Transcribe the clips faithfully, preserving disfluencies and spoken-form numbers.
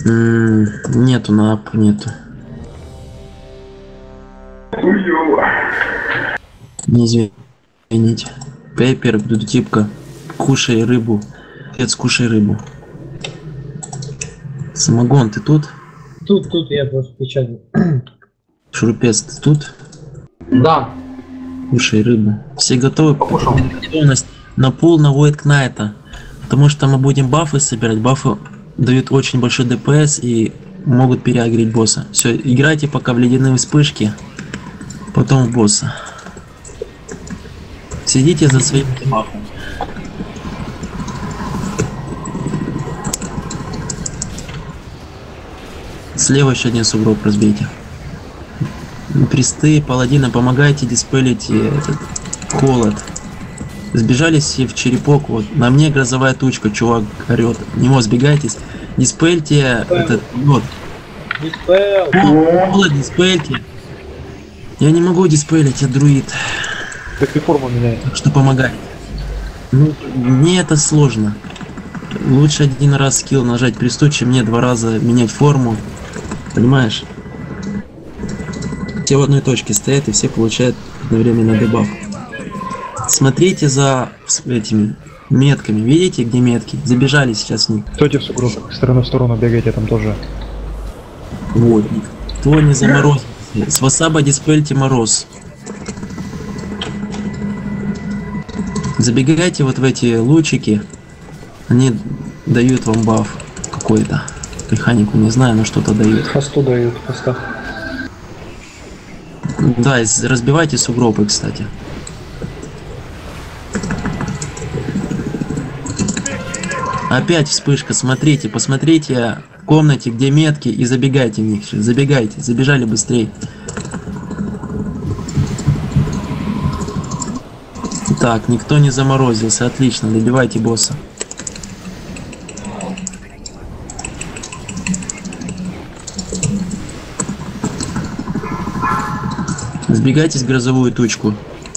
М, Нету на ап, нету. Не извините. Пеппер, дудутипка. Кушай рыбу. Отец, кушай рыбу. Самогон, ты тут? Тут, тут я просто печатаю. Шурупец, ты тут? Да. Кушай рыбу. Все готовы? Покушал. Готовность на пул на Void Knight. Потому что мы будем бафы собирать. Бафы дают очень большой ДПС и могут переагрить босса. Все, играйте пока в ледяные вспышки. Потом в босса. Сидите за своим бафом. Слева еще один сугроб разбейте. Присты, паладины, помогайте диспелить этот холод. Сбежались все в черепок. Вот на мне грозовая тучка, чувак орет. Немо, сбегайтесь. Диспельте этот вот. Диспел. Холод, диспельте. Я не могу диспелить, я друид. Так и форму меняет. Так что помогай. Ну, мне это сложно. Лучше один раз скилл нажать приступ, чем мне два раза менять форму. Понимаешь? Все в одной точке стоят и все получают одновременно дебаф. Смотрите за этими метками. Видите, где метки? Забежали сейчас в них. Стойте в сугроб, с стороны в сторону бегайте, там тоже. Вот. Кто не заморозился. С васаба диспельте мороз. Забегайте вот в эти лучики. Они дают вам баф какой-то. Механику не знаю, но что-то дают. Хосту дают, хоста. Да, и разбивайте сугробы, кстати. Опять вспышка, смотрите, посмотрите в комнате, где метки, и забегайте в них. Забегайте, забежали быстрее. Так, никто не заморозился, отлично, добивайте босса. Сбегайтесь в грозовую тучку.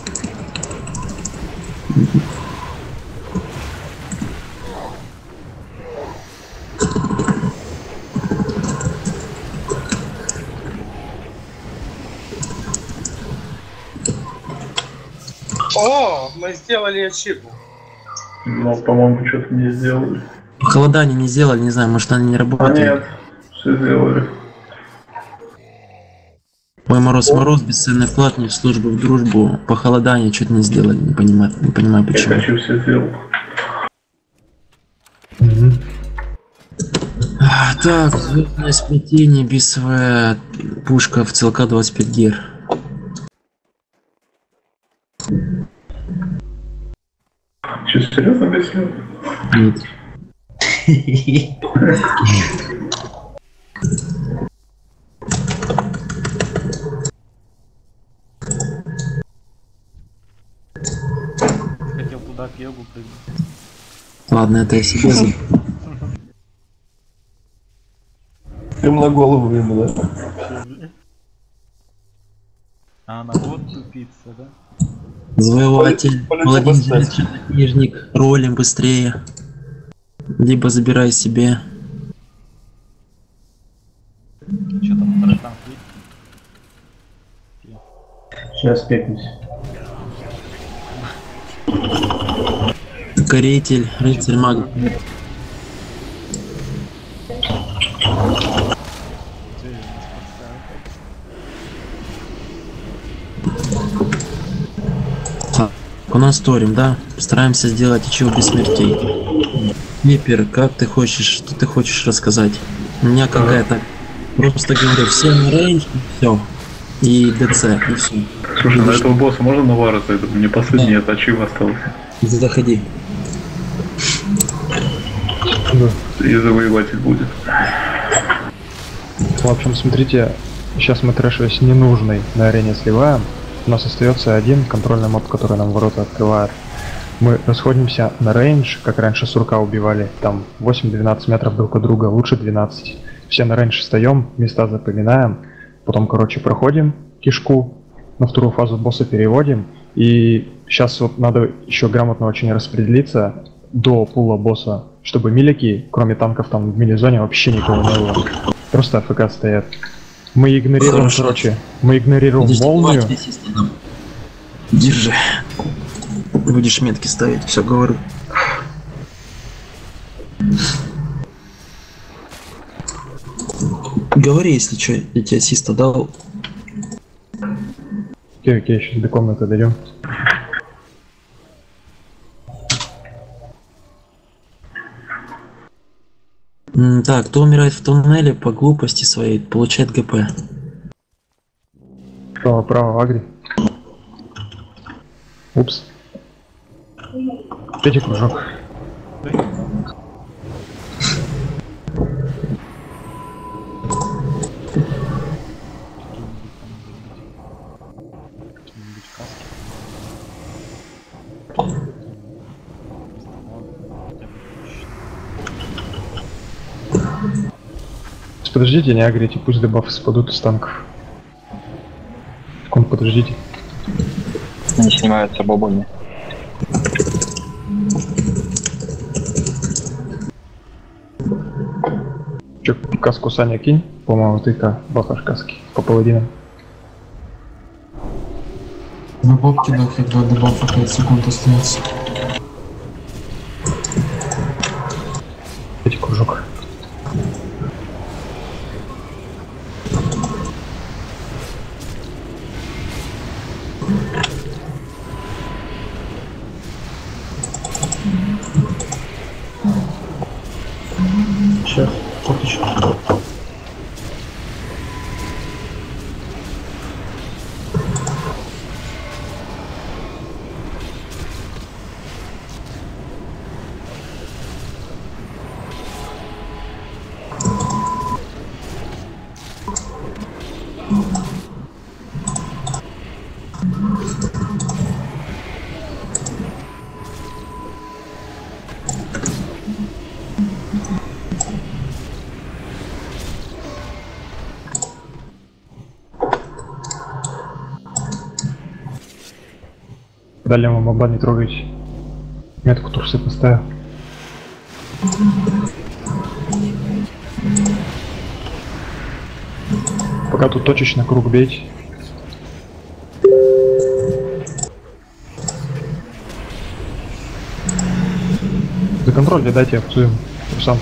О, мы сделали ачивку. Но, по-моему, что-то не сделали. Холодание не сделали, не знаю, может они не А работают. нет, все сделали. Ой, Мороз, Мороз, бесценный вклад не в службу, в дружбу. Похолодание что-то не сделали, не понимаю, не понимаю Я почему. хочу все сделать. А, так, звездное сплетение, бисовая пушка в ЦЛК двадцать пять гер. Че, серьезно объяснил? Нет. Хотел туда к йогу прыгнуть. Ладно, это я себе за... Им на голову ему, да? А она вот тупица, да? Завоеватель, Полетел паладин, поставить. чернокнижник, ролим быстрее. Либо забирай себе. Что там, второй танк есть? Сейчас пекнусь. Укоритель, рыцарь маг. Так, у нас Торим, да? Стараемся сделать ячею без смертей. Липер, как ты хочешь, что ты хочешь рассказать? У меня какая-то... Просто говорю, все на рейндж, все. И ДЦ, и все. Слушай, на этого босса можно Навара зайду? Мне последний это ачив остался. Заходи. И завоеватель будет. В общем, смотрите, сейчас мы трэш весь ненужный на арене сливаем. У нас остается один контрольный моб, который нам ворота открывает. Мы расходимся на рейндж, как раньше сурка убивали, там восемь-двенадцать метров друг от друга, лучше двенадцать. Все на рейндж встаем, места запоминаем, потом, короче, проходим кишку, на вторую фазу босса переводим. И сейчас вот надо еще грамотно очень распределиться до пула босса. чтобы милики, кроме танков там в мини-зоне, вообще никого не было. Просто АФК стоят. Мы игнорируем, Хорошо. короче, мы игнорируем Подожди, молнию. давай, здесь отдам. Держи. Будешь метки ставить, все говорю. Говори, если что, я тебе ассиста дал. Окей, окей, сейчас до комнаты дойдем. М, Так, кто умирает в туннеле по глупости своей, получает ГП. Право, право, агри. Упс. Третий кружок. Какие-нибудь каски. Подождите, не агрите, пусть дебафы спадут из танков. Секунду, подождите. Они снимаются бобами. Чё, каску Саня кинь, по-моему, ты-ка бафаш каски по паладинам. На бобке, да, когда дебафа пять секунд остается. Третий кружок. Сейчас, фоточку. Дальнего моба не трогайте. Метку турсы поставил. Пока тут точечно круг бейте. За контроль дайте опцуем турсам.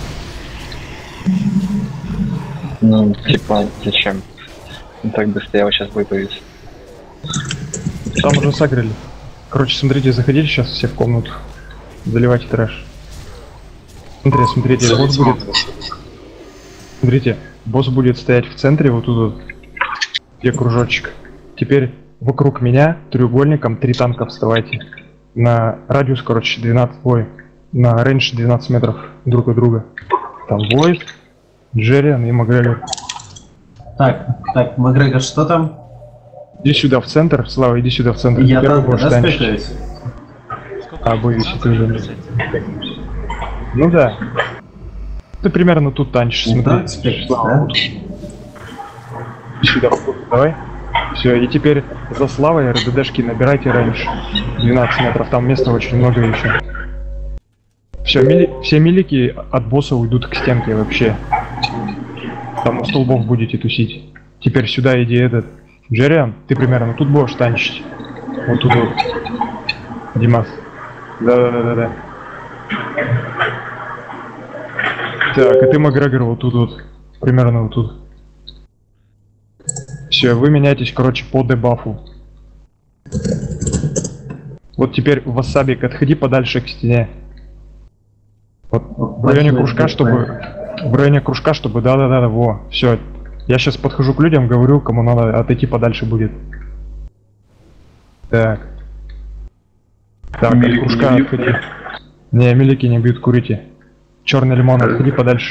Ну, типа, зачем? Он так быстрее его сейчас будет появиться. Там уже сагрили. Короче, смотрите, заходите сейчас все в комнату. Заливайте трэш. Смотрите, смотрите, босс будет. Смотрите, босс будет стоять в центре, вот тут вот, где кружочек. Теперь вокруг меня треугольником три танка вставайте. На радиус, короче, двенадцать, ой, на рейндж двенадцать метров друг от друга. Там Войд, Джерриан и Макгрегор. Так, так, Макгрегор, что там? Иди сюда в центр, Слава, иди сюда в центр. Я Первый танк, будешь да, танчить. спрятаюсь? А, бой висит уже. Ну да. Ты примерно тут танчишь, Ну, смотри. так, спрятаться, Слава, да? вот. Сюда, давай. Все, и теперь за Славой РДДшки набирайте рейндж двенадцать метров, там места очень много еще. Все, мили... все милики от босса уйдут к стенке вообще. Там у столбов будете тусить. Теперь сюда иди этот. Джерриан, ты примерно тут будешь танчить. Вот тут вот. Димас. Да-да-да-да-да. Так, и ты, Макгрегор, вот тут вот. Примерно вот тут. Все, вы меняетесь, короче, по дебафу. Вот теперь, Васабик, отходи подальше к стене. Вот в районе кружка, чтобы... В районе кружка, чтобы... Да-да-да, во. Все. Я сейчас подхожу к людям, говорю, кому надо отойти подальше будет. Так. Так, от Милики кружка не бьют? отходи. Не, милики не бьют, курите. Черный лимон, отходи подальше.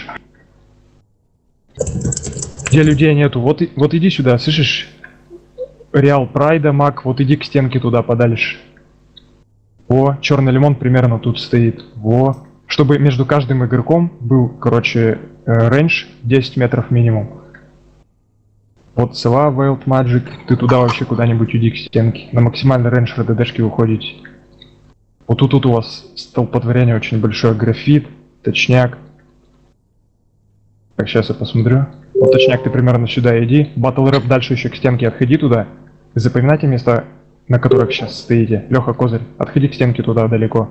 Где людей нету? Вот, и- вот иди сюда, слышишь? Реал Прайда, Мак, вот иди к стенке туда подальше. Во, черный лимон примерно тут стоит. Во. Чтобы между каждым игроком был, короче, э, рейндж десять метров минимум. Вот Села, Veiled Magic, ты туда вообще куда-нибудь уйди к стенке. На максимальный рейндж РДДшки уходите. Вот тут, тут у вас столпотворение очень большое. Графит, Точняк. Так, сейчас я посмотрю. Вот точняк, ты примерно сюда иди. Батл рэп дальше еще к стенке отходи туда. И запоминайте места, на которых сейчас стоите. Леха, козырь, отходи к стенке туда далеко.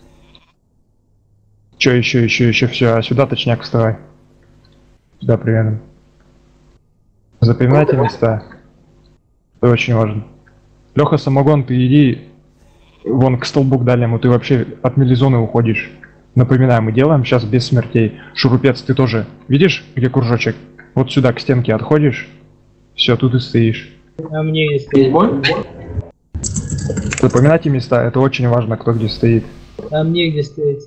Че, еще, еще, еще, все. А сюда точняк вставай. Сюда примерно. Запоминайте места. Это очень важно. Леха, самогон, ты иди вон к столбу к дальнему, ты вообще от мелизоны уходишь. Напоминаю, мы делаем сейчас без смертей. Шурупец, ты тоже видишь, где кружочек? Вот сюда к стенке отходишь. Все, тут и стоишь. А мне не стоит. Запоминайте места, это очень важно, кто где стоит. А мне где стоять?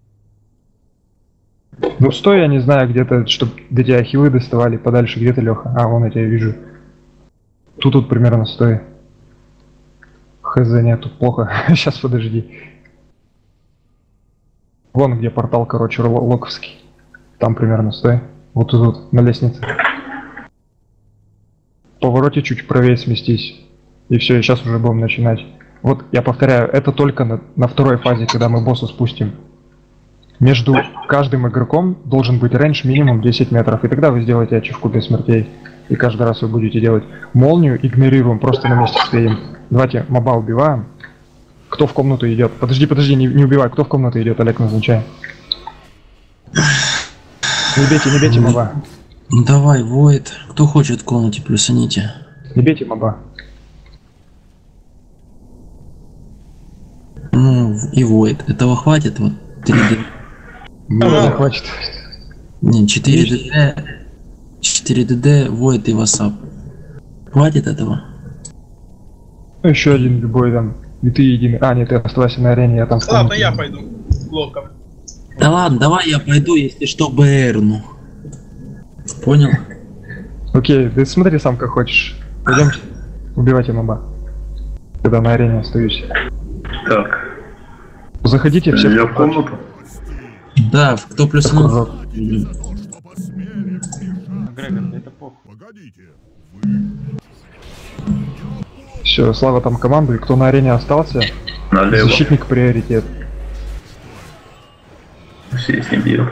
Ну стой, я не знаю, где-то, чтобы до тебя хилы доставали подальше, где-то, Леха. А, вон я тебя вижу. Тут тут примерно стой. Хз, нет, тут плохо. Сейчас подожди. Вон где портал, короче, локовский. Там примерно стой. Вот тут, вот, на лестнице. В повороте чуть правее сместись. И все, и сейчас уже будем начинать. Вот, я повторяю, это только на, на второй фазе, когда мы босса спустим. Между каждым игроком должен быть рейндж минимум десять метров. И тогда вы сделаете ачивку без смертей. И каждый раз вы будете делать. Молнию игнорируем, просто на месте стоим. Давайте моба убиваем. Кто в комнату идет? Подожди, подожди, не, не убивай. Кто в комнату идет, Олег, назначай. Не бейте, не бейте моба. Давай, Void. Кто хочет в комнате, плюсаните. Не бейте моба. Ну, и Void. Этого хватит? Вот три дэ. Да, хватит. Не, четыре дэ дэ. четыре дэ дэ, Void и WhatsApp. Хватит этого? Ну, еще один любой там. И ты единый. А, нет, ты оставайся на арене, я там... Ладно, я пойду с блоком. Да ладно, давай я пойду, если что, БРну. Понял? Окей, ты смотри сам как хочешь. Пойдемте. Убивайте моба. Когда на арене остаюсь. Так. Заходите все. Я в комнату. Да, кто плюсанул? Грегор, да это похуй. Все, Слава там команду, и кто на арене остался, Налево. защитник приоритет. Все с ним бьют.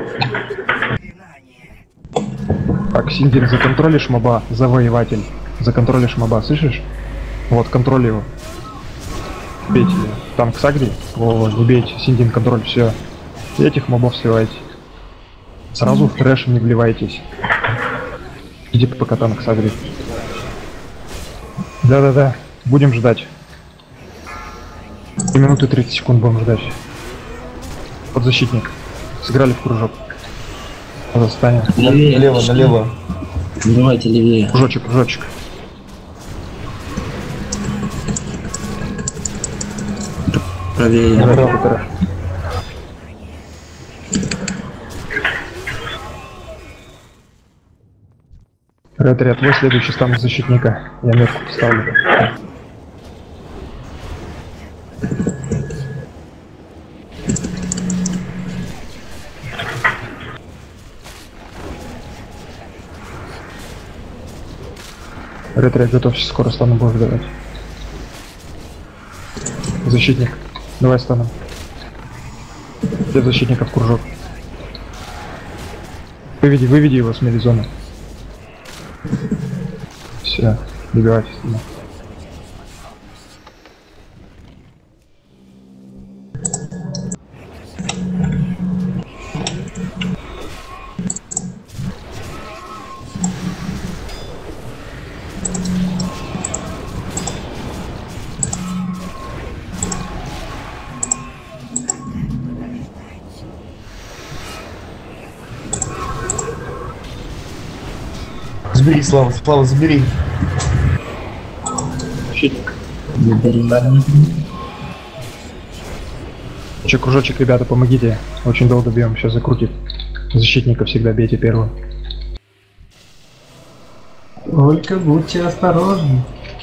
Так, Синдин, законтролишь моба, завоеватель. Законтролишь моба, слышишь? Вот, контроль его. Бейте его. Там к Сагри. Во, не бейте. Синдин, контроль, все. И этих мобов сливайте. Сразу в трэш не вливайтесь. Иди пока там к Сагри. Да-да-да, будем ждать. И минуты тридцать секунд будем ждать. Подзащитник. Сыграли в кружок. Застанем. Левее. Налево, налево. Давайте левее. Кружочек, кружочек. Правее. Направо, трэш. Ретри, твой следующий стан защитника. Я метку поставлю. Ретри, готовься, скоро стану будешь давать. Защитник, давай станом. Все защитников в кружок. Выведи, выведи его с мелизоны. Все, добивайтесь туда. Забери, Слава, Слава, забери. Защитник. Че, кружочек, ребята, помогите. Очень долго бьем, сейчас закрутит. Защитника всегда бейте первым. Только будьте осторожны.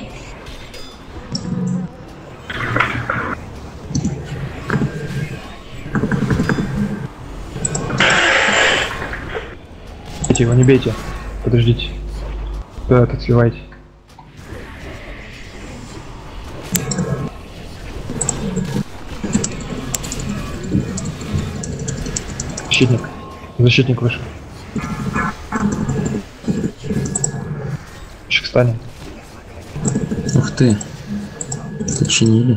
Бейте его, не бейте. Подождите. Да, это сливайте. Защитник. Защитник вышел. Чик станем. Ух ты. Починили.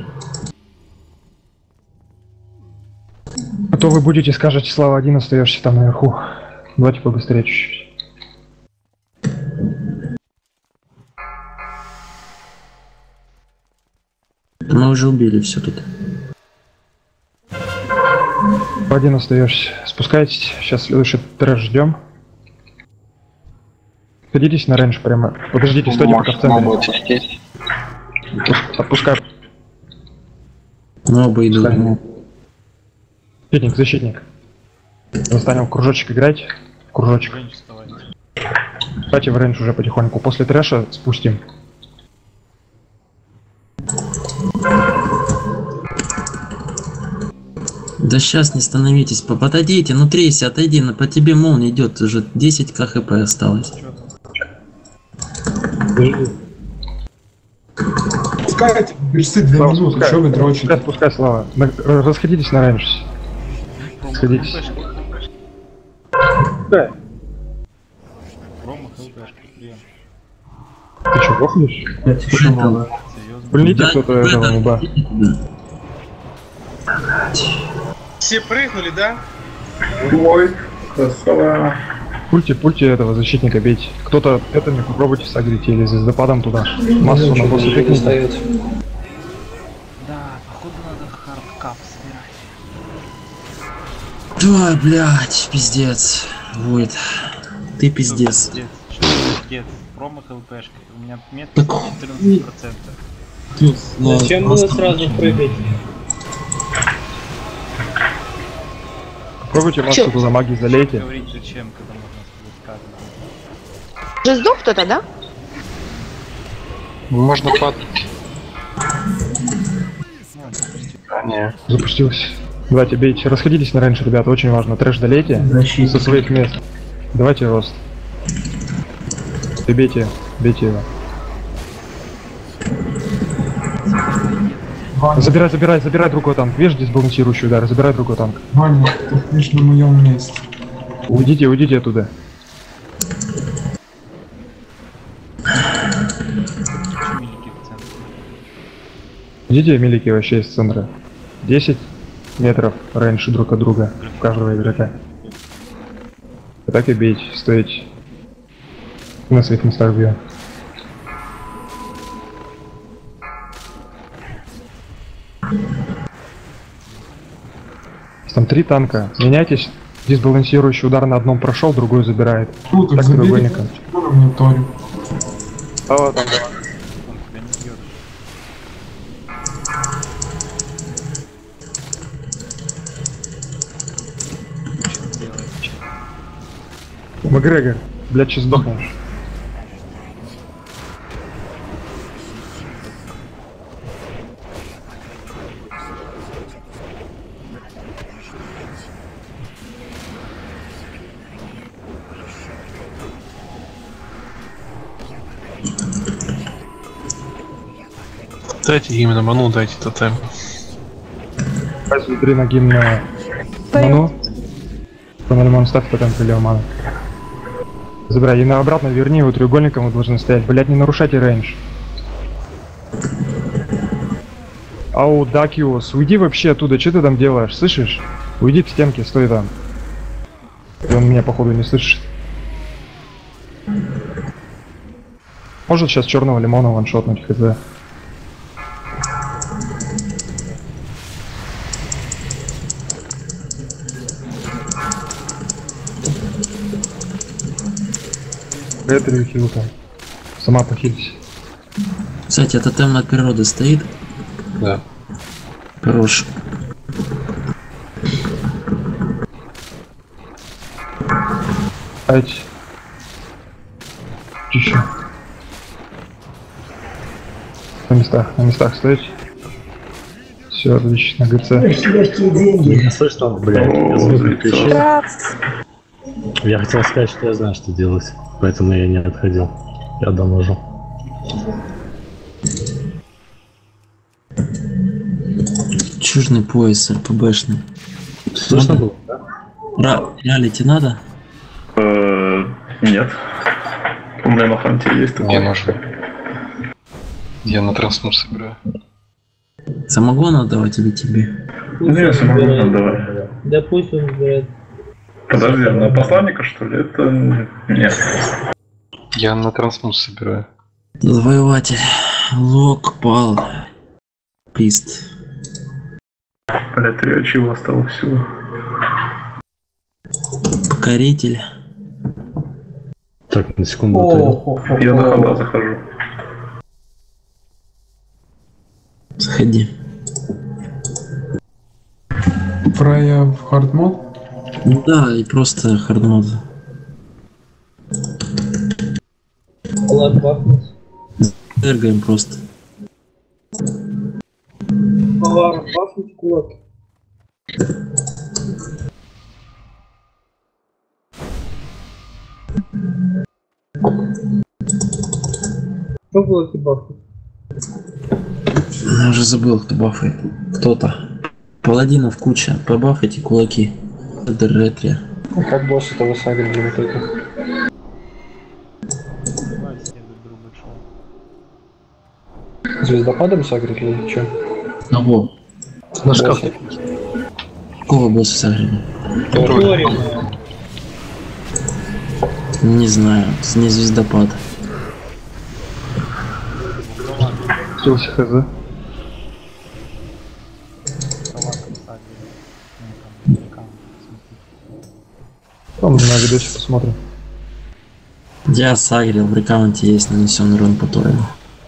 А то вы будете, скажете, Слава, один остаешься там наверху. Давайте побыстрее чуть-чуть. Мы уже убили все тут. Один остаешься. Спускайтесь. Сейчас следующий трэш ждем. Садитесь на рейндж прямо. Подождите, стойте пока в центре. Отпускай. Ну, оба идут. Защитник, защитник. Застанем в кружочек играть. В кружочек. Кстати, в рейндж уже потихоньку. После трэша спустим. Да сейчас не становитесь, подойдите, ну трейся, отойди, на по тебе молния идет, уже десять ка хп осталось. Пускайте, берцы две Слава, минуты, спускай. что вы дрочите? Пускай, спускай, Слава. На- Расходитесь на рейндж. Сходитесь. Да. Промах ЛПшки, прием. Ты что, гохнешь? Я тишу много. Серьезно? Пульните Да, кто-то да, этого да. нуба. Все прыгнули, да? Ой, красава. Пульте, пульте этого защитника бейте. Кто-то это не попробуйте согреть или звездопадом туда. Массу на босса тыкните. Да, походу надо хардкап собирать. Да, блядь, пиздец. Будет. Ты пиздец. Пиздец. Что за пиздец? Промах ЛПшки. У меня метка Так, четырнадцать процентов. Зачем было сразу прыгать? Попробуйте массу туда магии залейте. Говорить зачем, когда можно сказать сказано. Уже сдох кто-то, да? Можно под... Не. Запустился. Давайте бейте. Расходитесь на рейндж, ребята, очень важно. Трэш долейте Защитник. со своих мест. Давайте рост. И бейте, бейте его. Ваня, Забирай, забирай, забирай другой танк. Видишь, здесь балансирующий удар. Забирай другой танк. Ваня, ты будешь на моем месте. Уйдите, уйдите оттуда. Почему милики в центре? Идите, милики, вообще из центра. десять метров рейндж друг от друга. У каждого игрока. И так и бейте, стоите. На своих местах бьем. Там три танка. Меняйтесь. Здесь балансирующий удар на одном прошел, другой забирает. Ну, так Так забери, треугольником. на мониторе. А вот там, Он тебя не бьет. Что делает? Макгрегор, блядь, сейчас сдохнешь. Дайте именно ману, дайте тотем. Смотри на гимн на ману. Панальмон, ставь тотем прилив ману. Забирай, и на обратно верни его треугольником, вы должны стоять. Блять, не нарушайте рейндж. Ау, Дакиус, уйди вообще оттуда, что ты там делаешь, слышишь? Уйди к стенке, стой там. И он меня походу не слышит. Может сейчас черного лимона ваншотнуть, хз. Это хил там. Сама похились. Кстати, это тотем над природой стоит. Да. Хорош. Ать. Тише. На местах, на местах стоять. Все, отлично, ГЦ. Не слышно, блядь, я звук выключил. Я хотел сказать, что я знаю, что делать, поэтому я не отходил. Я доложил. Чужный пояс РПБшный. Слышно было, да? Ра ралити надо? Э, нет. У меня на фронте есть такой. Я ношу. Я на трансмур собираю. Самогон отдавать или тебе? Ну, я самогон давай. Да пусть он забирает. Подожди, на посланника, что ли? Это... Нет. Я на трансмур собираю. Завоеватель. Лок пал. Прист. Блять, три очива осталось всего. Покоритель. Так, на секунду. Я на хода захожу. Заходи. Фрая в хардмод? Да, и просто хардмод. Ладно, бахнуть. Эргаем просто. Ладно, бахнуть кулак. Что было бахнуть? Я уже забыл, кто бафает. Кто-то. Паладинов куча. Побафайте кулаки. Это ретри. Как босса-то вы сагрили вот это? Звездопадом сагрили или что? Кого? На шкафе. Какого босса сагрили? Тори. Не знаю. Не звездопад. Скился хз. Там на видосе посмотрим. Я сагрил. В рекаунте есть нанесенный урон по Торину.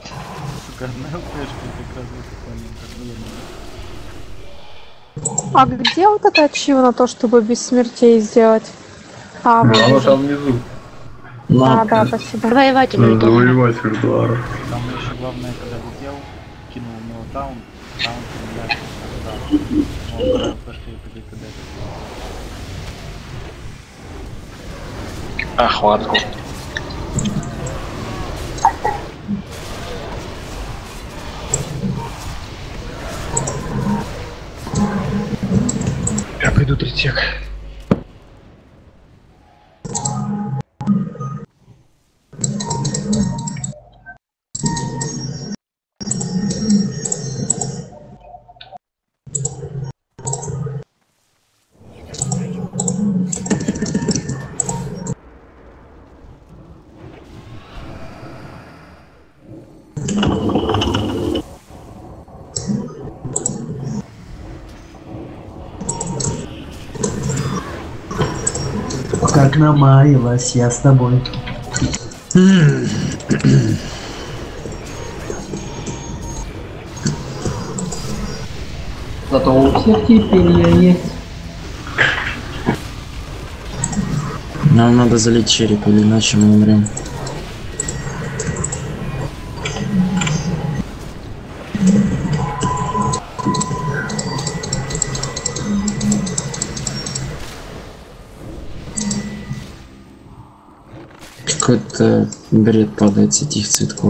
А где вот это ачива на то, чтобы без смертей сделать? А, Ну, вот. оно там внизу. А, да, спасибо. Завоеватель. Надо завоевать Виртуара. Там еще главное, когда летел, кинул в него таун, таун переляшил, когда мол, когда пошли и КД. Охватку. Я пойду третьяк. Как намаялась я с тобой. Зато у всех теперь есть. Нам надо залить череп, или иначе мы умрем. Какой-то бред падает с этих цветков.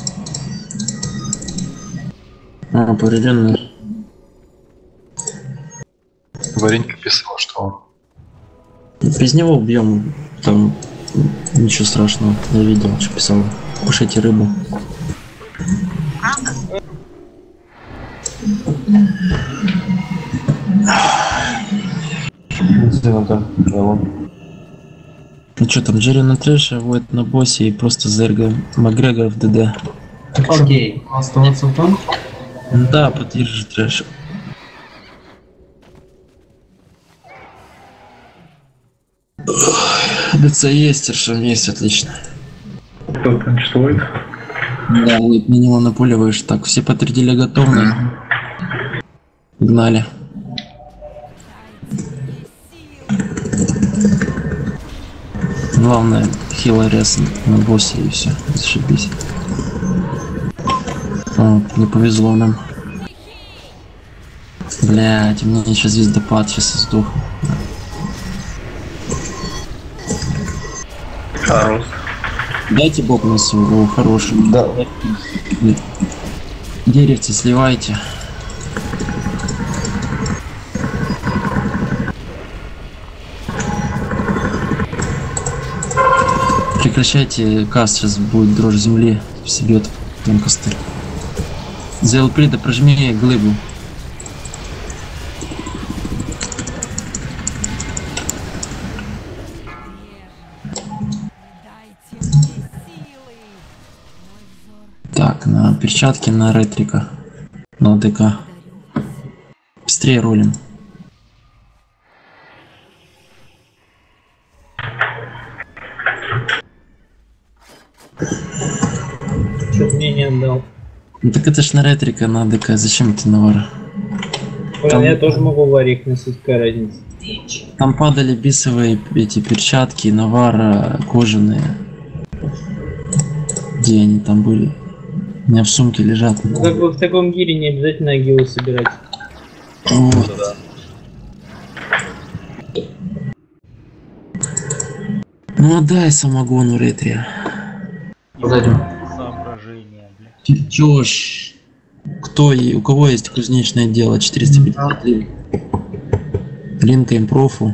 А, поврежденный. Варенька писал, что он. Без него убьем, там ничего страшного. Я видел, что писал. Кушайте рыбу. Ну что там, Джерри на трэше, вот на боссе и просто зергаем Макгрегор в ДД. Окей. Оставаться там? Да, поддержи трэш. ДЦ есть, Тершин есть, отлично. Кто танчствует? Да, вот на него напуливаешь. Так, все подтвердили готовность. Гнали. Главное, хила рез на боссе и все, зашибись. О, не повезло нам. Блять, у меня сейчас звездопад, сейчас сдох. Хорош. Дайте бог на своего хороший. Да. Деревцы сливайте. Прекращайте каст, сейчас будет дрожь земли, собьет тонкости. За ЛП да прожми глыбу. Так, на перчатки на ретрика. На ДК. Быстрее ролим. Чё-то мне не отдал. Ну так это ж на ретрика, на ДК. Зачем ты навара? Там... Я тоже могу варик носить, какая разница. Там падали бисовые эти перчатки, навара кожаные. Где они там были? У меня в сумке лежат. Ну, как бы в таком гире не обязательно агилу собирать. Вот. Ну отдай самогону ретрия. Соображение, блядь. Чертеж. Кто и у кого есть кузнечное дело? четыреста пятьдесят лин. Линкаем профу.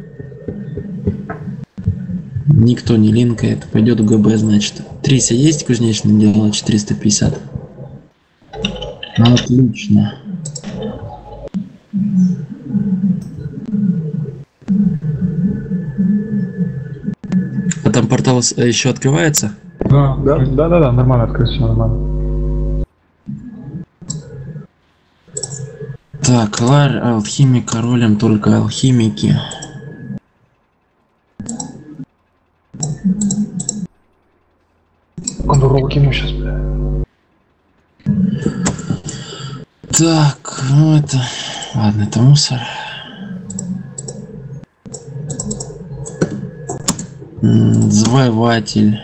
Никто не линкает. Пойдет в ГБ, значит. Трися есть кузнечное дело? четыреста пятьдесят. Отлично. А там портал еще открывается? Да, да, да, да, да, нормально открылся, нормально. Так, ларь алхимика ролем только алхимики. Кондуру кину сейчас, бля. Так, ну это... Ладно, это мусор. М, Завоеватель.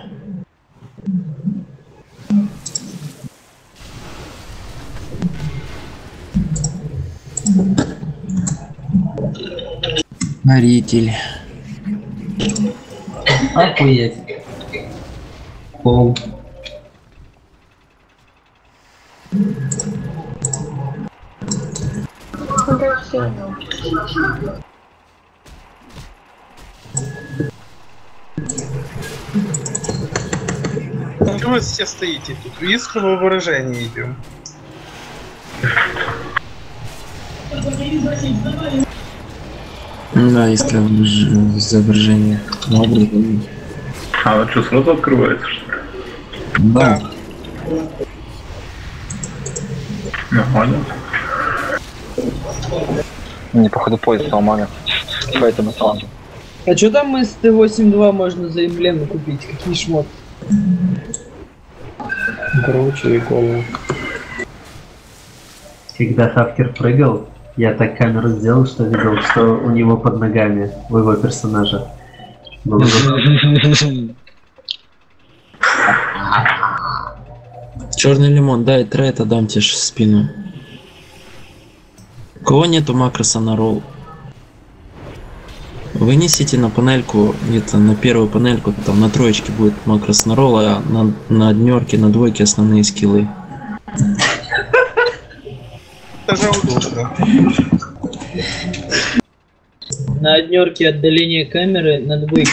Маритель. Охуеть. Пол. Ну вы все стоите тут, в искровое выражение идем. Да, искра изображение. А вот что, сразу открывается, что ли? Да. Нормально. Мне походу поезд сломали. Поэтому сразу. А чё там из Т восемь два можно за эмблему купить? Какие шмоты? Короче, и голову. Когда Хавкер прыгал, я так камеру сделал, что видел, что у него под ногами, у его персонажа. Черный лимон, дай трейд, отдам тебе в спину. У кого нету макроса на ролл? Вынесите на панельку, где-то на первую панельку, там на троечке будет макрос на ролл, а на, на однерке, на двойке основные скиллы. Это же удобно. На однерке отдаление камеры, на двойке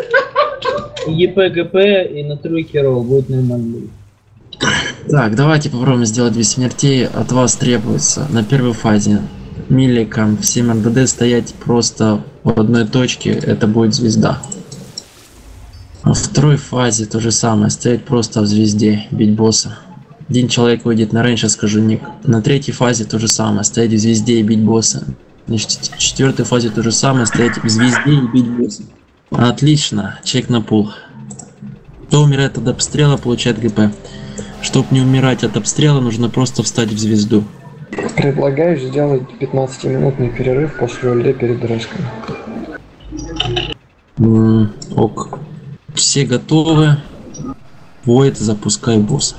ЕП-ГП и на тройке ролл будет нормально. Так, давайте попробуем сделать две смертей. От вас требуется на первой фазе миликом всем эр дэ дэ стоять просто в одной точке, это будет звезда. Во второй фазе то же самое, стоять просто в звезде, бить босса. Один человек выйдет на рейндж, я скажу ник. На третьей фазе то же самое, стоять в звезде и бить босса. На четвертой фазе то же самое, стоять в звезде и бить босса. Отлично, чек на пул. Кто умирает от обстрела, получает ГП. Чтоб не умирать от обстрела, нужно просто встать в звезду. Предлагаю сделать пятнадцатиминутный перерыв после ОЛД перед рейском. Mm, ок. Все готовы. Void, запускай босса.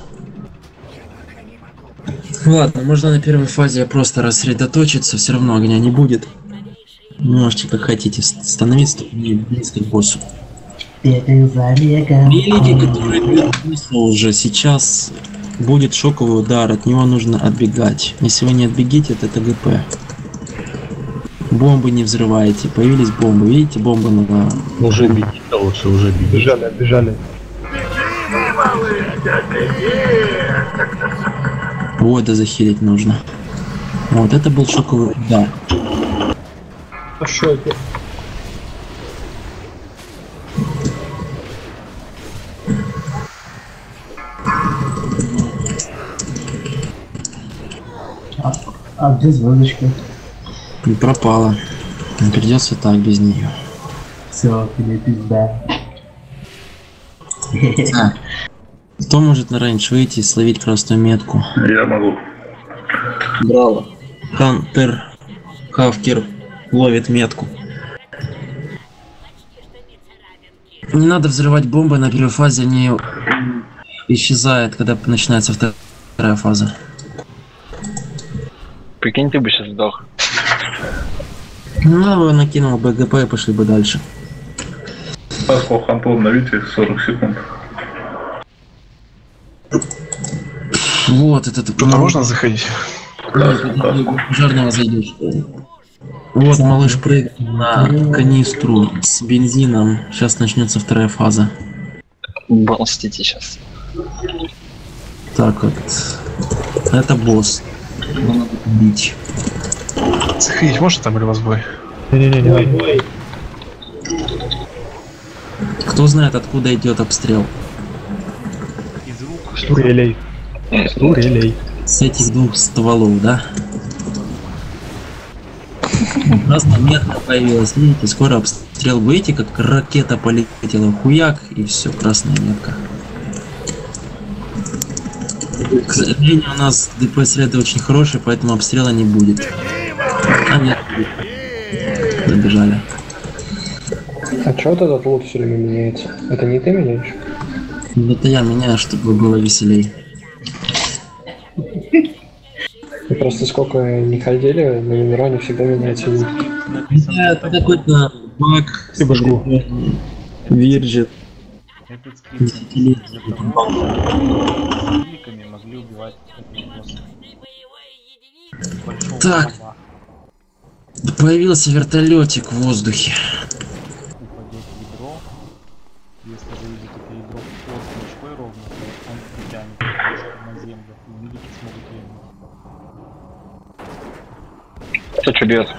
Ладно, можно на первой фазе просто рассредоточиться, все равно огня не будет. Можете как хотите становиться близко к боссу. Великий, который уже сейчас будет шоковый удар, от него нужно отбегать. Если вы не отбегите, то это ГП. Бомбы не взрываете. Появились бомбы. Видите, бомбы на... Уже бить, да лучше уже бить. Бежали, бежали. Вот, да захилить нужно. Вот, это был шоковый удар. А шо это? А, а где звездочка? Не пропала. Придется так без нее. Все, тебе пизда. А. Кто может на рейндж выйти и словить красную метку? Я могу. Браво. Хантер Хавкер ловит метку. Не надо взрывать бомбы на первой фазе, они исчезают, когда начинается вторая фаза. Прикинь, ты бы сейчас сдох. Ну, бы накинул БГП и пошли бы дальше. По ханту обновите сорок секунд. Вот этот... Туда можно заходить? Да, пожарного зайдешь. Вот малыш прыгнул на канистру с бензином. Сейчас начнется вторая фаза. Балстите сейчас. Так вот. Это босс. Его надо убить. Заходить можно там или вас бой? Не-не-не, не надо. Кто знает, откуда идет обстрел? С турелей. С турелей. С этих двух стволов, да? Красная метка появилась, видите, скоро обстрел. Видите, как ракета полетела, хуяк, и все, красная метка. К сожалению, у нас ДПС ряды очень хорошие, поэтому обстрела не будет. А нет, забежали. А чё вот этот лут все время меняется? Это не ты меняешь? Это я меняю, чтобы было веселей. И просто сколько не ходили, на номера не всегда меняется лут. Это какой-то баг, вирджит. Этот скрипт с хиликами могли убивать босса. Так. Появился вертолетик в воздухе. Упадет ядро. Если заведет это ядро под мешкой ровно, то он притянет на землю. И увидите смогут ее. Кто что бьет?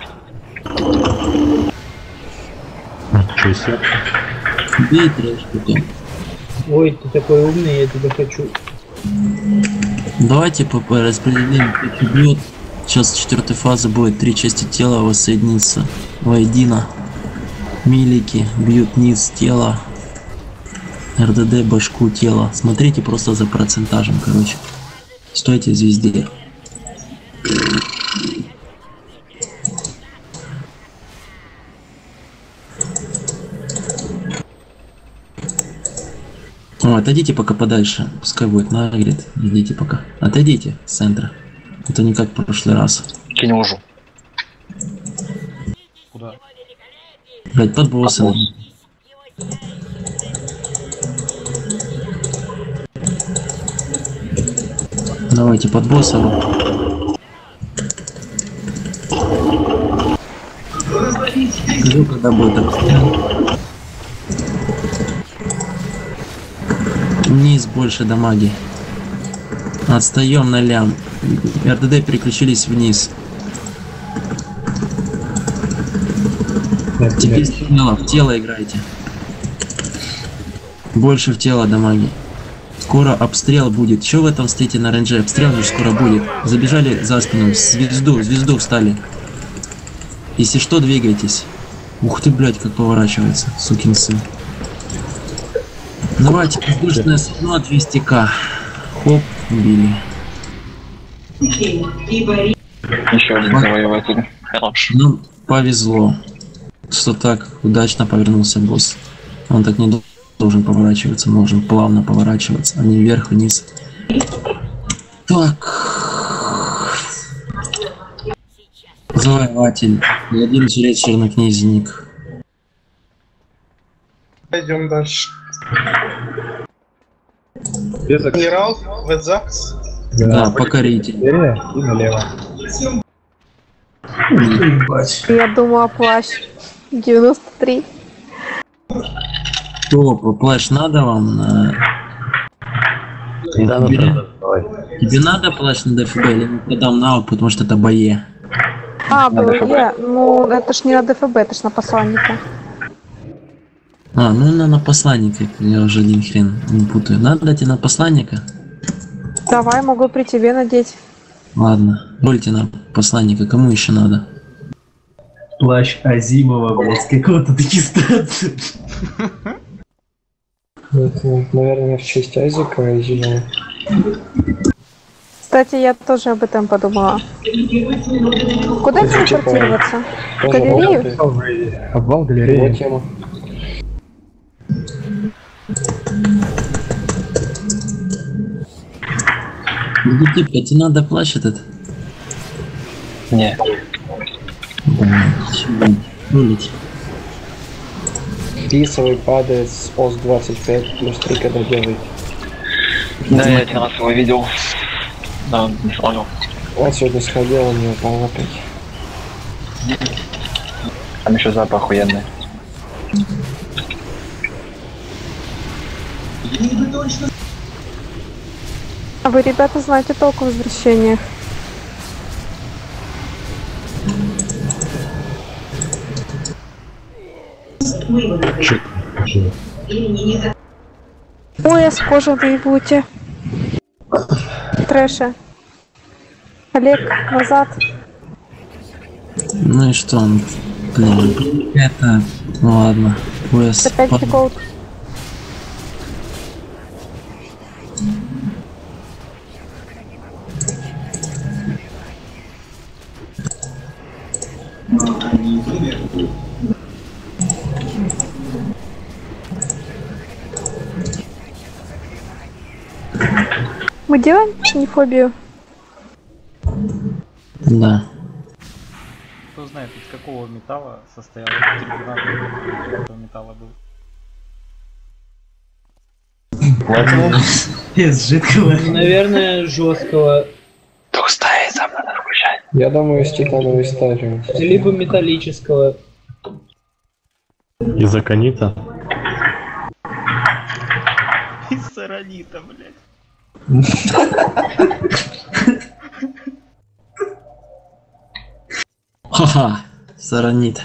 Ничего себе. Бей трэш потом. Ой, ты такой умный, я тебя хочу. Давайте по по распределим, кто бьет. Сейчас четвертая фаза будет, три части тела воссоединиться воедино. Милики бьют низ тела. РДД башку тела. Смотрите просто за процентажем, короче. Стойте везде. О, отойдите пока подальше. Пускай будет нагрет. Идите пока. Отойдите с центра. Это не как в прошлый раз. Кинь ужу. Куда? Блять, под боссом. Давайте под боссом. Жду, когда будет обстрел. Вниз больше дамаги. Отстаем на лям. РДД переключились вниз. Теперь в тело, в тело играйте. Больше в тело дамаги. Скоро обстрел будет. Че в этом стоите на рейнже? Обстрел же скоро будет. Забежали за спину. Звезду, звезду встали. Если что, двигайтесь. Ух ты, блядь, как поворачивается, сукин сын. Давайте, воздушное судно двести ка. Хоп, убили. Еще один завоеватель. Хорош. Ну, повезло, что так удачно повернулся босс. Он так не должен поворачиваться, должен плавно поворачиваться, а не вверх-вниз. Так. Завоеватель. И один жрец чернокнязник. Пойдем дальше. Безок. Генерал, Ведзакс. Да, покоритель. И налево. Я думала, плащ. девяносто три. Топ, плащ надо вам? На... Да, ну, тебе, давай. тебе надо плащ на ДФБ или не продам на аук, потому что это бое? А, бое. Ну, это ж не на ДФБ, это ж на посланника. А, ну на, на посланника, я уже один хрен не путаю. Надо тебе на посланника? Давай, могу при тебе надеть. Ладно, вольте на посланника, кому еще надо? Плащ Азимова, блядь, с какого-то Дагестана. Это, наверное, в честь Айзека Азимова. Кстати, я тоже об этом подумала. Куда телепортироваться? В галерею? Обвал галереи. Тема. Ну типа, тебе надо плащ этот? Не. Вылить. Писовый падает с ОС двадцать пять плюс три, когда делает. Да, я один раз его видел. Да, не смотрел. Вот сегодня сходил, он не упал опять. Там еще запах охуенный. А вы, ребята, знаете толк в возвращениях? Пояс кожаный будете. Трэша. Олег, назад. Ну и что он? Блин, это... Ну ладно. Пояс... Опять прикол. Мы делаем нефобию? Да. Кто знает, из какого металла состоял трибунал, какого металла был? Из жидкого. Наверное, жесткого. Дух стоит, сам надо включать. Я думаю, из титановой стали. Либо металлического. Из аконита. Из саранита, блядь. Ха-ха, саранит.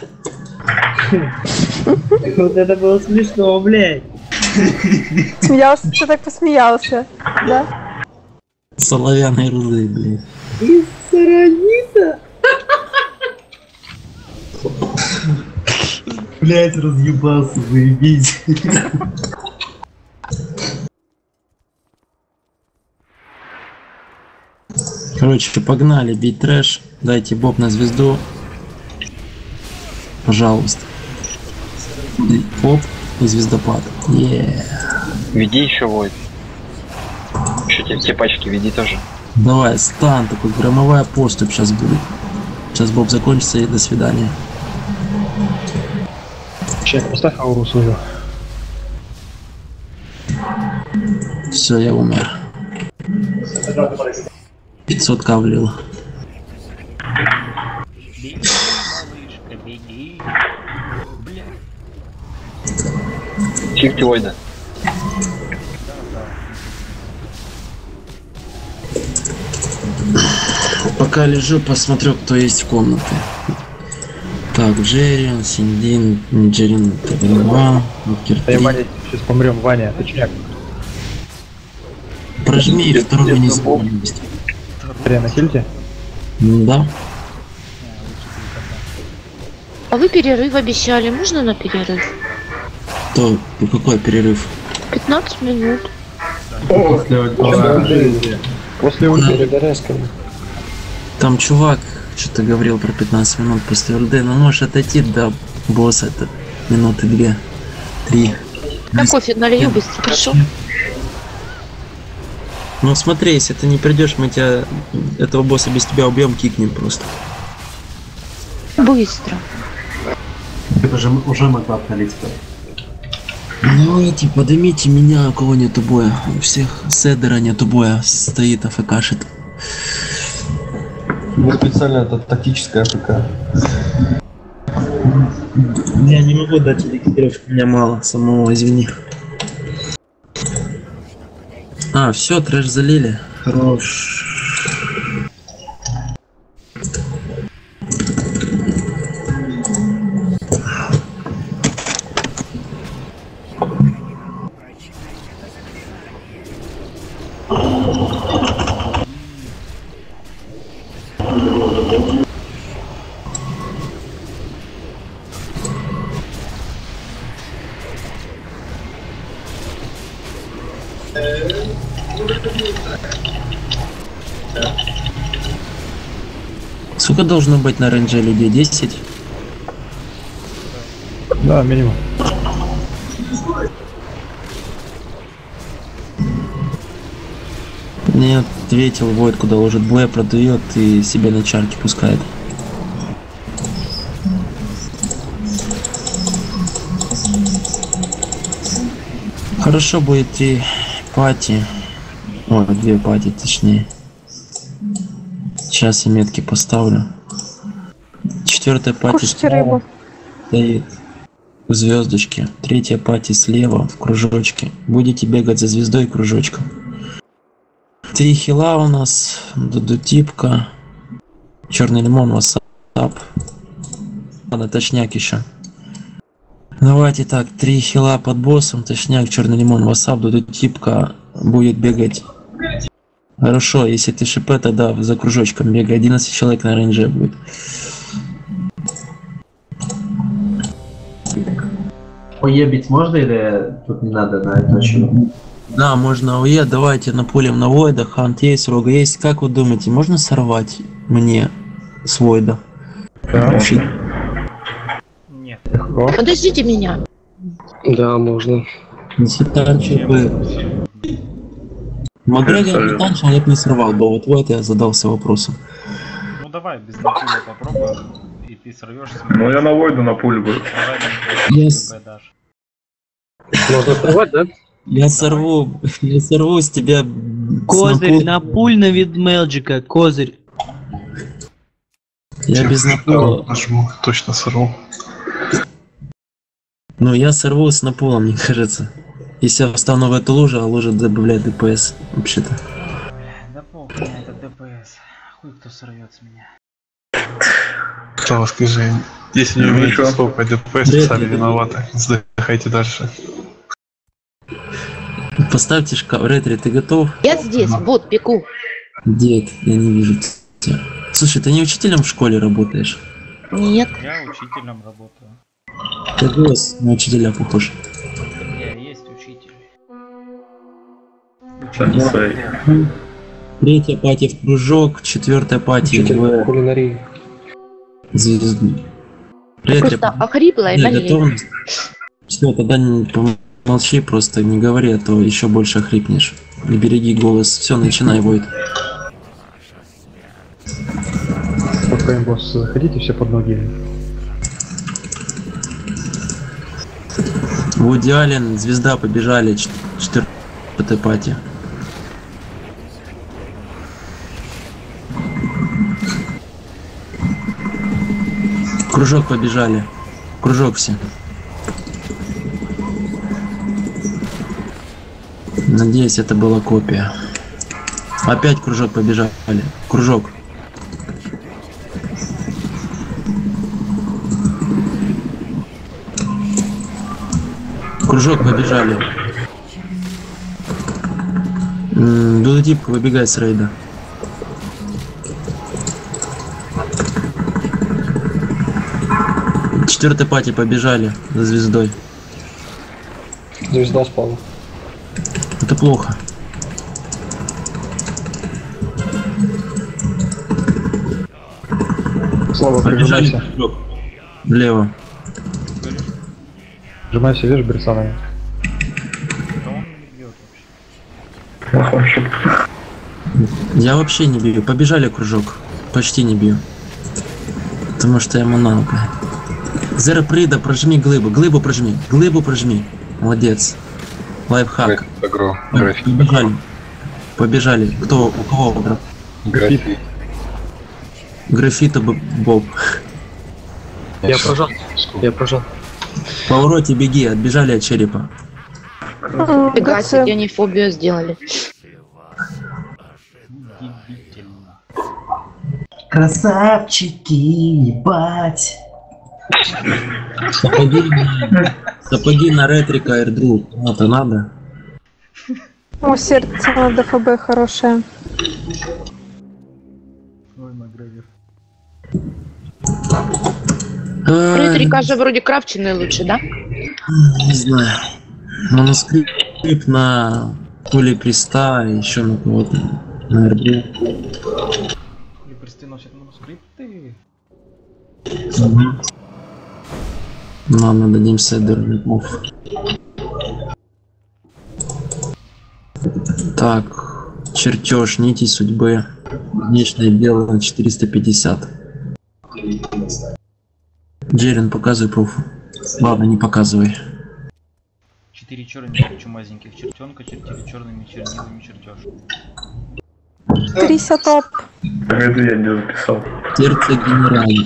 Вот это было смешно, блядь. Смеялся, ты так посмеялся, да? Соловяной руды, блин. Из саранита? Блять, разъебался, заебись. Короче, погнали бить трэш. Дайте боб на звезду. Пожалуйста. Оп, и звездопад. Yeah. Веди еще войд. Еще те, те пачки веди тоже. Давай, стан такой, громовая поступь сейчас будет. Сейчас боб закончится и до свидания. Сейчас поставь ауру свою. Все, я умер. пятьсот ка влил. Беги, малышка, беги. Блядь. Чифти войда. Пока лежу, посмотрю, кто есть в комнате. Так, Джерин, Синдин, Джерин, Табинва, Эй, Ваня, сейчас помрем, Ваня, точняк. Прожми и второй вниз. Три на хильте? Да. А вы перерыв обещали, можно на перерыв? То, какой перерыв? пятнадцать минут. После После ультра. Там чувак что-то говорил про пятнадцать минут после ЛД, но можешь отойти до босса, это минуты две, три. Я кофе налью быстро, хорошо? Ну смотри, если ты не придешь, мы тебя, этого босса без тебя убьем, кикнем просто. Быстро. Ты уже, уже могла отналить. Давайте, поднимите меня, у кого нету боя. У всех Седера нету боя, стоит АФКшит. Мы специально, это тактическая АФК. Я не могу дать эликсировку, у меня мало самого, извини. А, все, трэш залили. Хорош. Сколько должно быть на рейнже людей? десять? Да, минимум. Мне ответил Войд, куда ложит Блэ, продает и себе на чарки пускает. Хорошо, будет три пати. Ой, две пати точнее. Сейчас я метки поставлю. Четвертая пати Кушайте рыбу. стоит в звездочке. Третья пати слева в кружочке. Будете бегать за звездой и кружочком. Три хила у нас. Дудутипка. Черный лимон, васап. Надо точняк еще. Давайте так, три хила под боссом, точняк, черный лимон, васап, дудутипка будет бегать. Хорошо, если ты ШП, тогда за кружочком бегай. одиннадцать человек на рейнже будет. Уебить можно или тут не надо на это очень? Да, можно уе, давайте напулим на Войда, хант есть, рога есть. Как вы думаете, можно сорвать мне с Войда? Да. Нет. Подождите меня. Да, можно. Танчик бы... Макгрегор не танчил, я бы не сорвал бы. Вот Войд я задался вопросом. Ну давай, без напуля попробуем, и ты сорвешь. Ну я на Войда на пулю буду. Yes. Можно сорвать, да? Я сорву, я сорву с тебя... Козырь, напуль на вид Мелджика, козырь. Я без напула. Нажму, точно сорву. Ну я сорву с напулом, мне кажется. Если я встану в эту лужу, а лужа добавляет ДПС, вообще-то. Да похуй, это ДПС. Хуй кто сорвет с меня. Кто скажи, если не умеете стопать ДПС, сами виноваты. Сдыхайте дальше. Поставьте шкаф. Ретри, ты готов? Я здесь, вот, пеку. Дед, я не вижу тебя. Слушай, ты не учителем в школе работаешь? Нет. Я учителем работаю. Ты голос на учителя похож. Я есть учитель. Учитель. Третья пати в кружок, четвертая пати в кулинарии. Звезду. Ретри, Просто охрипла и болею. Все, тогда не помолчи, просто не говори, а то еще больше охрипнешь. Не береги голос. Все, начинай, Войд. Пока босс, заходите все под ноги. Вуди Аллен, звезда, побежали, четвертая пати. Кружок побежали. Кружок все. Надеюсь, это была копия. Опять кружок побежали. Кружок. Кружок побежали. Дудотипка выбегай с рейда. Четвертая пати побежали за звездой. Звезда спала. Это плохо. Слава, прижимайся. Влево. Прижимайся, видишь, Берсана? Я вообще не бью. Побежали кружок. Почти не бью. Потому что я монанка. Зеро Прида, прожми глыбу. Глыбу прожми. Глыбу прожми. Молодец. Лайфхак. Агро. Побежали. Побежали. Кто? У кого? Графит. Графита Б- Боб. Я прожал. Я прожал. По уроте беги, отбежали от черепа. Бегать, где они фобию сделали. Красавчики, ебать. Сапоги, сапоги на ретрика airdrop. Это надо. О, сердце на ДФБ хорошее. Ой, Макгрегор. Ретрика же вроде крафченные лучше, да? Не знаю. Манускрипт на Пули Креста, еще на кого-то. На airdrop. Пули Кресты носят манускрипты. Ладно, дадим седер лимов. Так, чертеж нити судьбы. Внешнее белое на четыреста пятьдесят. Джерин, показывай пруф. Ладно, не показывай. Четыре черненьких чумазеньких чертенка, четыре черными чернилами чертеж. Трися топ. Это я не записал. Сердце генерала.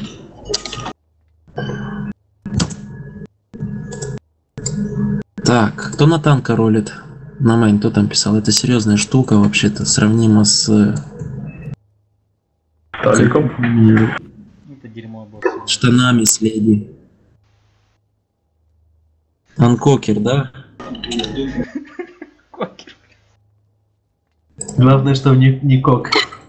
Так, кто на танка ролит? На майн, кто там писал? Это серьезная штука вообще-то, сравнимо с... Таликом? Это дерьмо было. Штанами с леди. Анкокер, да? Кокер. Главное, что не, не кок.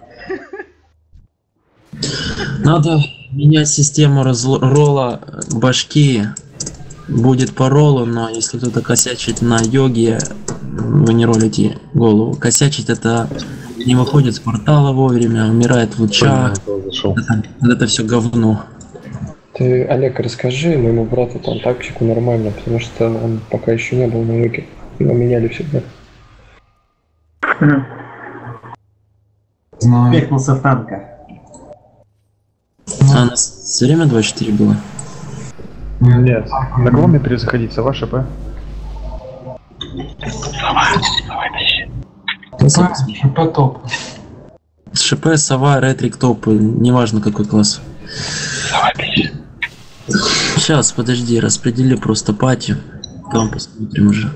Надо менять систему разл- рола башки. Будет по роллу, но если кто-то косячит на йоге, вы не ролите голову. Косячить это не выходит с портала вовремя, умирает в лучах. Это, это все говно. Ты, Олег, расскажи моему брату там тактику нормально, потому что он пока еще не был на юге. Его меняли всегда. Пекнулся в танка. А у нас все время двадцать четыре было? Нет. На кого мне перезаходить? Сова, ШП? ШП топ. ШП, сова, ретрик, топ, неважно какой класс. Сейчас, подожди, распредели просто пати. Там посмотрим уже.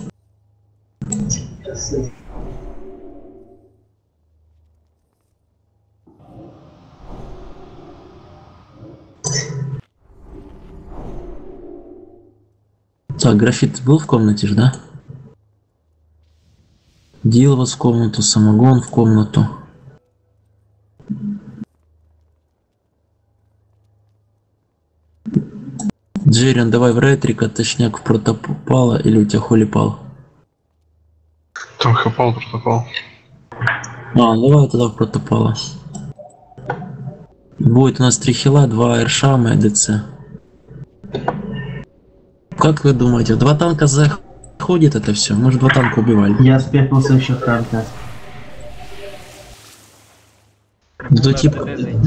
Так, графит был в комнате же, да? Дилвас в комнату, самогон в комнату. Джерин, давай в ретрика, точняк в протопала, или у тебя холипал? Там хапал протопал. А, давай тогда в протопала. Будет у нас три хила, два эршама и ДЦ. Как вы думаете, два танка заходит это все? Может, два танка убивали? Я спекнулся еще в танка. Да типа...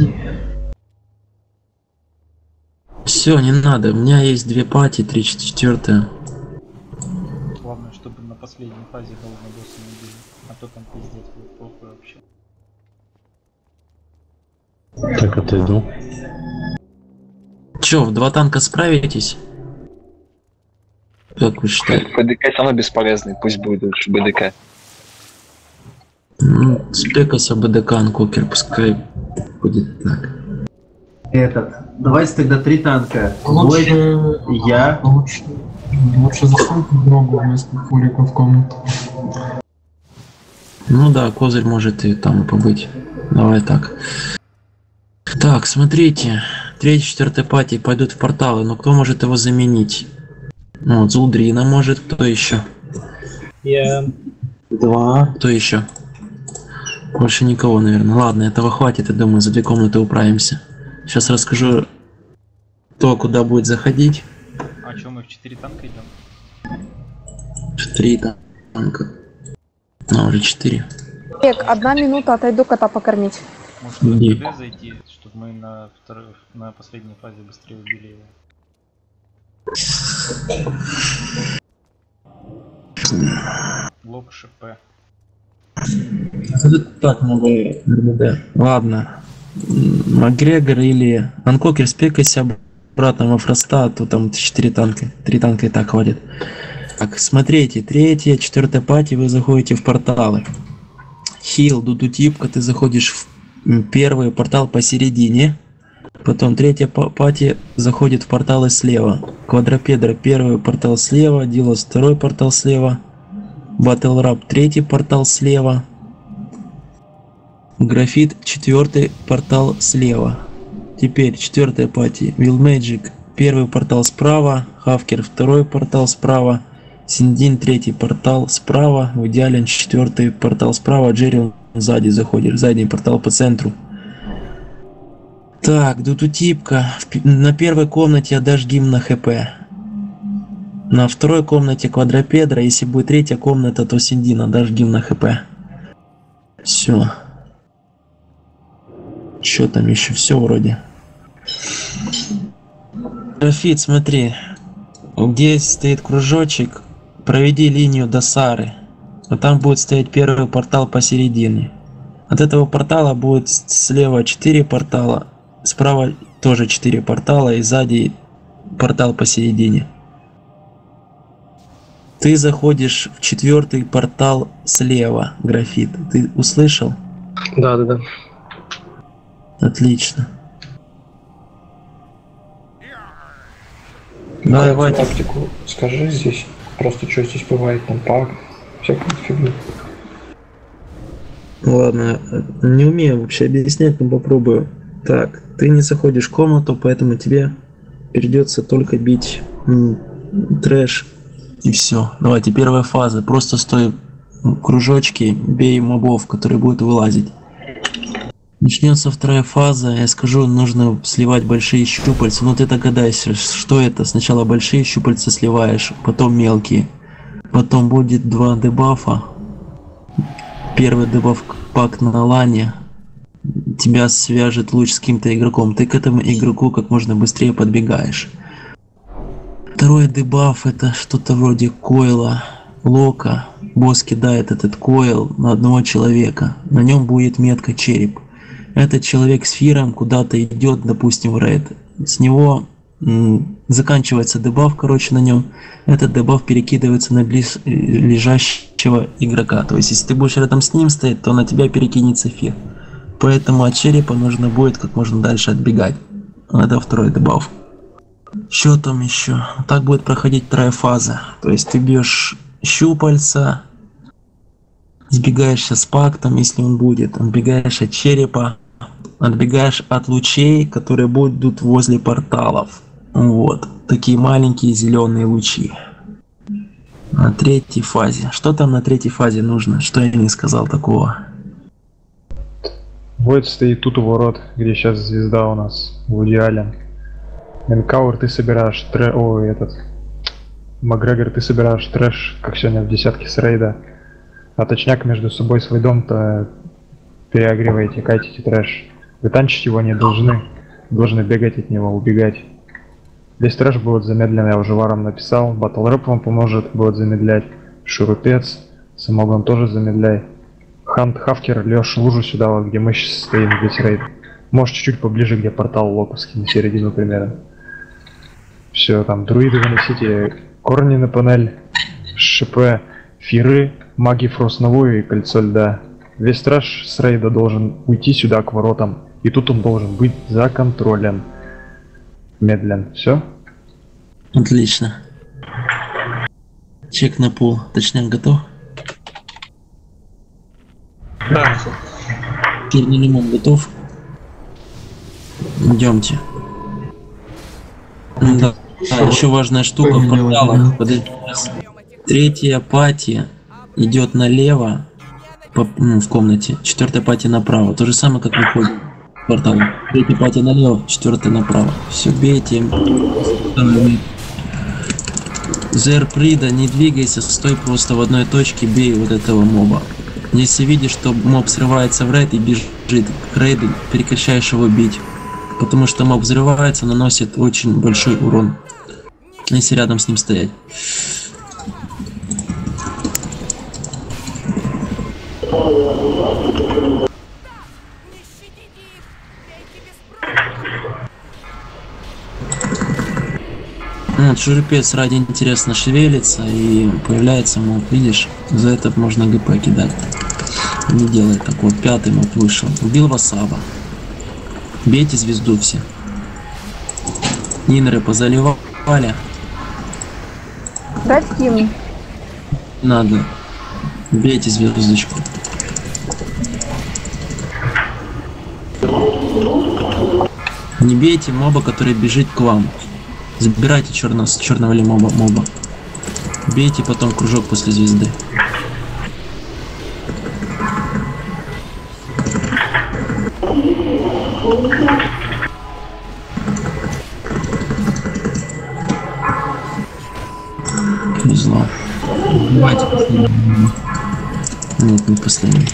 Все, не надо. У меня есть две пати, три четвертая. Главное, чтобы на последней фазе голоднодосы не били. А то там пиздец будет похуй вообще. Так, отойду. Че, в два танка справитесь? Как вы считаете? БДК все равно бесполезный, пусть будет лучше БДК. Ну, спекался БДК, Анкокер, пускай будет так. Этот. Давайте тогда три танка. Лучше... Бой, я. Лучше, лучше засуньте другу вместо фулика в комнату. Ну да, козырь может и там побыть. Давай так. Так, смотрите. Третья, четвертая пати пойдут в порталы, но кто может его заменить? Ну, вот Зулдрина может, кто еще? Я. Два. Кто еще? Больше никого, наверное. Ладно, этого хватит, я думаю, за две комнаты управимся. Сейчас расскажу, кто куда будет заходить. А чё, мы в четыре танка идем? Три танка. А, уже четыре. Олег, одна минута, отойду кота покормить. Может, в КД зайти, чтобы мы на, второй, на последней фазе быстрее убили его? Лок ШП. Это так много РД. Ладно. Макгрегор или Анкокер, спекайся обратно во Фроста, а то там четыре танка. Три танка и так хватит. Так, смотрите, третья, четвертая пати, вы заходите в порталы. Хил, Дудутипка, ты заходишь в первый портал посередине. Потом третья пати заходит в порталы слева. Квадропедра первый портал слева, Дилос второй портал слева. Баттлрап третий портал слева. Графит четвертый портал слева. Теперь четвертая пати. Will Magic первый портал справа. Хавкер второй портал справа. Синдин третий портал справа. В идеале четвертый портал справа. Джерри сзади заходит. Задний портал по центру. Так, Дутутипка. На первой комнате отдашь гимн на хп. На второй комнате Квадропедра. Если будет третья комната, то Синдин отдашь гимн на хп. Все. Что там еще? Все вроде. Графит, смотри. Где стоит кружочек, проведи линию до Сары. А там будет стоять первый портал посередине. От этого портала будет слева четыре портала. Справа тоже четыре портала. И сзади портал посередине. Ты заходишь в четвертый портал слева, Графит. Ты услышал? Да, да, да. Отлично. Да, давай. Тактику скажи здесь. Просто что здесь бывает, там пак, всякую фигню. Ладно, не умею вообще объяснять, но попробую. Так, ты не заходишь в комнату, поэтому тебе придется только бить м, трэш. И все. Давайте, первая фаза. Просто стой в кружочке, бей мобов, которые будут вылазить. Начнется вторая фаза, я скажу, нужно сливать большие щупальца. Ну ты догадайся, что это. Сначала большие щупальца сливаешь, потом мелкие. Потом будет два дебафа. Первый дебаф пак на лане. Тебя свяжет луч с каким-то игроком. Ты к этому игроку как можно быстрее подбегаешь. Второй дебаф это что-то вроде койла, лока. Босс кидает этот койл на одного человека. На нем будет метка череп. Этот человек с фиром куда-то идет, допустим, в рейд. С него м, заканчивается дебаф, короче, на нем. Этот дебаф перекидывается на близ лежащего игрока. То есть, если ты будешь рядом с ним стоять, то на тебя перекинется фир. Поэтому от черепа нужно будет как можно дальше отбегать. Это второй дебаф. Что там еще? Так будет проходить вторая фаза. То есть, ты бьешь щупальца, сбегаешься с пактом, если он будет, отбегаешь от черепа, отбегаешь от лучей, которые будут возле порталов. Вот, такие маленькие зеленые лучи. На третьей фазе. Что там на третьей фазе нужно? Что я не сказал такого? Войд стоит тут у ворот, где сейчас звезда у нас, в идеале. Энкауэр ты собираешь трэш... Ой, этот... Макгрегор ты собираешь трэш, как сегодня в десятке с рейда. А точняк между собой свой дом-то переогреваете, катите трэш. Вы танчить его не должны, должны бегать от него, убегать. Весь трэш будет замедлен, я уже варом написал. Баттлрэп вам поможет, будет замедлять. Шурупец, самогон тоже замедляй. Хант, Хавкер, Лёш, лужу сюда, вот, где мы сейчас стоим, весь рейд. Может чуть-чуть поближе, где портал лоповский, на середину примерно. Все, там друиды выносите, корни на панель, ШП, фиры, маги фростновую и кольцо льда. Весь трэш с рейда должен уйти сюда к воротам, и тут он должен быть законтролен. Медлен. Все? Отлично. Чек на пол. Точняк готов? Да. Черный лимон готов? Идемте. Да. А, еще важная штука в порталах. Третья пати идет налево по, ну, в комнате. Четвертая пати направо. То же самое, как выходит в портал. Третья пати налево, четвертая направо. Все, бейте. Зерприда, не двигайся, стой просто в одной точке, бей вот этого моба. Если видишь, что моб срывается в рейд и бежит к рейду, прекращаешь его бить. Потому что моб взрывается, наносит очень большой урон, если рядом с ним стоять. Жеребец ради интересно шевелится и появляется моб, видишь? За это можно ГП кидать. Не делай так. Вот пятый моб вышел. Убил Васаба. Бейте звезду все. Нинры позаливали. Дать им. Надо. Бейте звездочку. Не бейте моба, который бежит к вам. Забирайте черно, с черного ли моба, моба. Бейте потом кружок после звезды. Повезло. Давайте последний. Нет, не последний.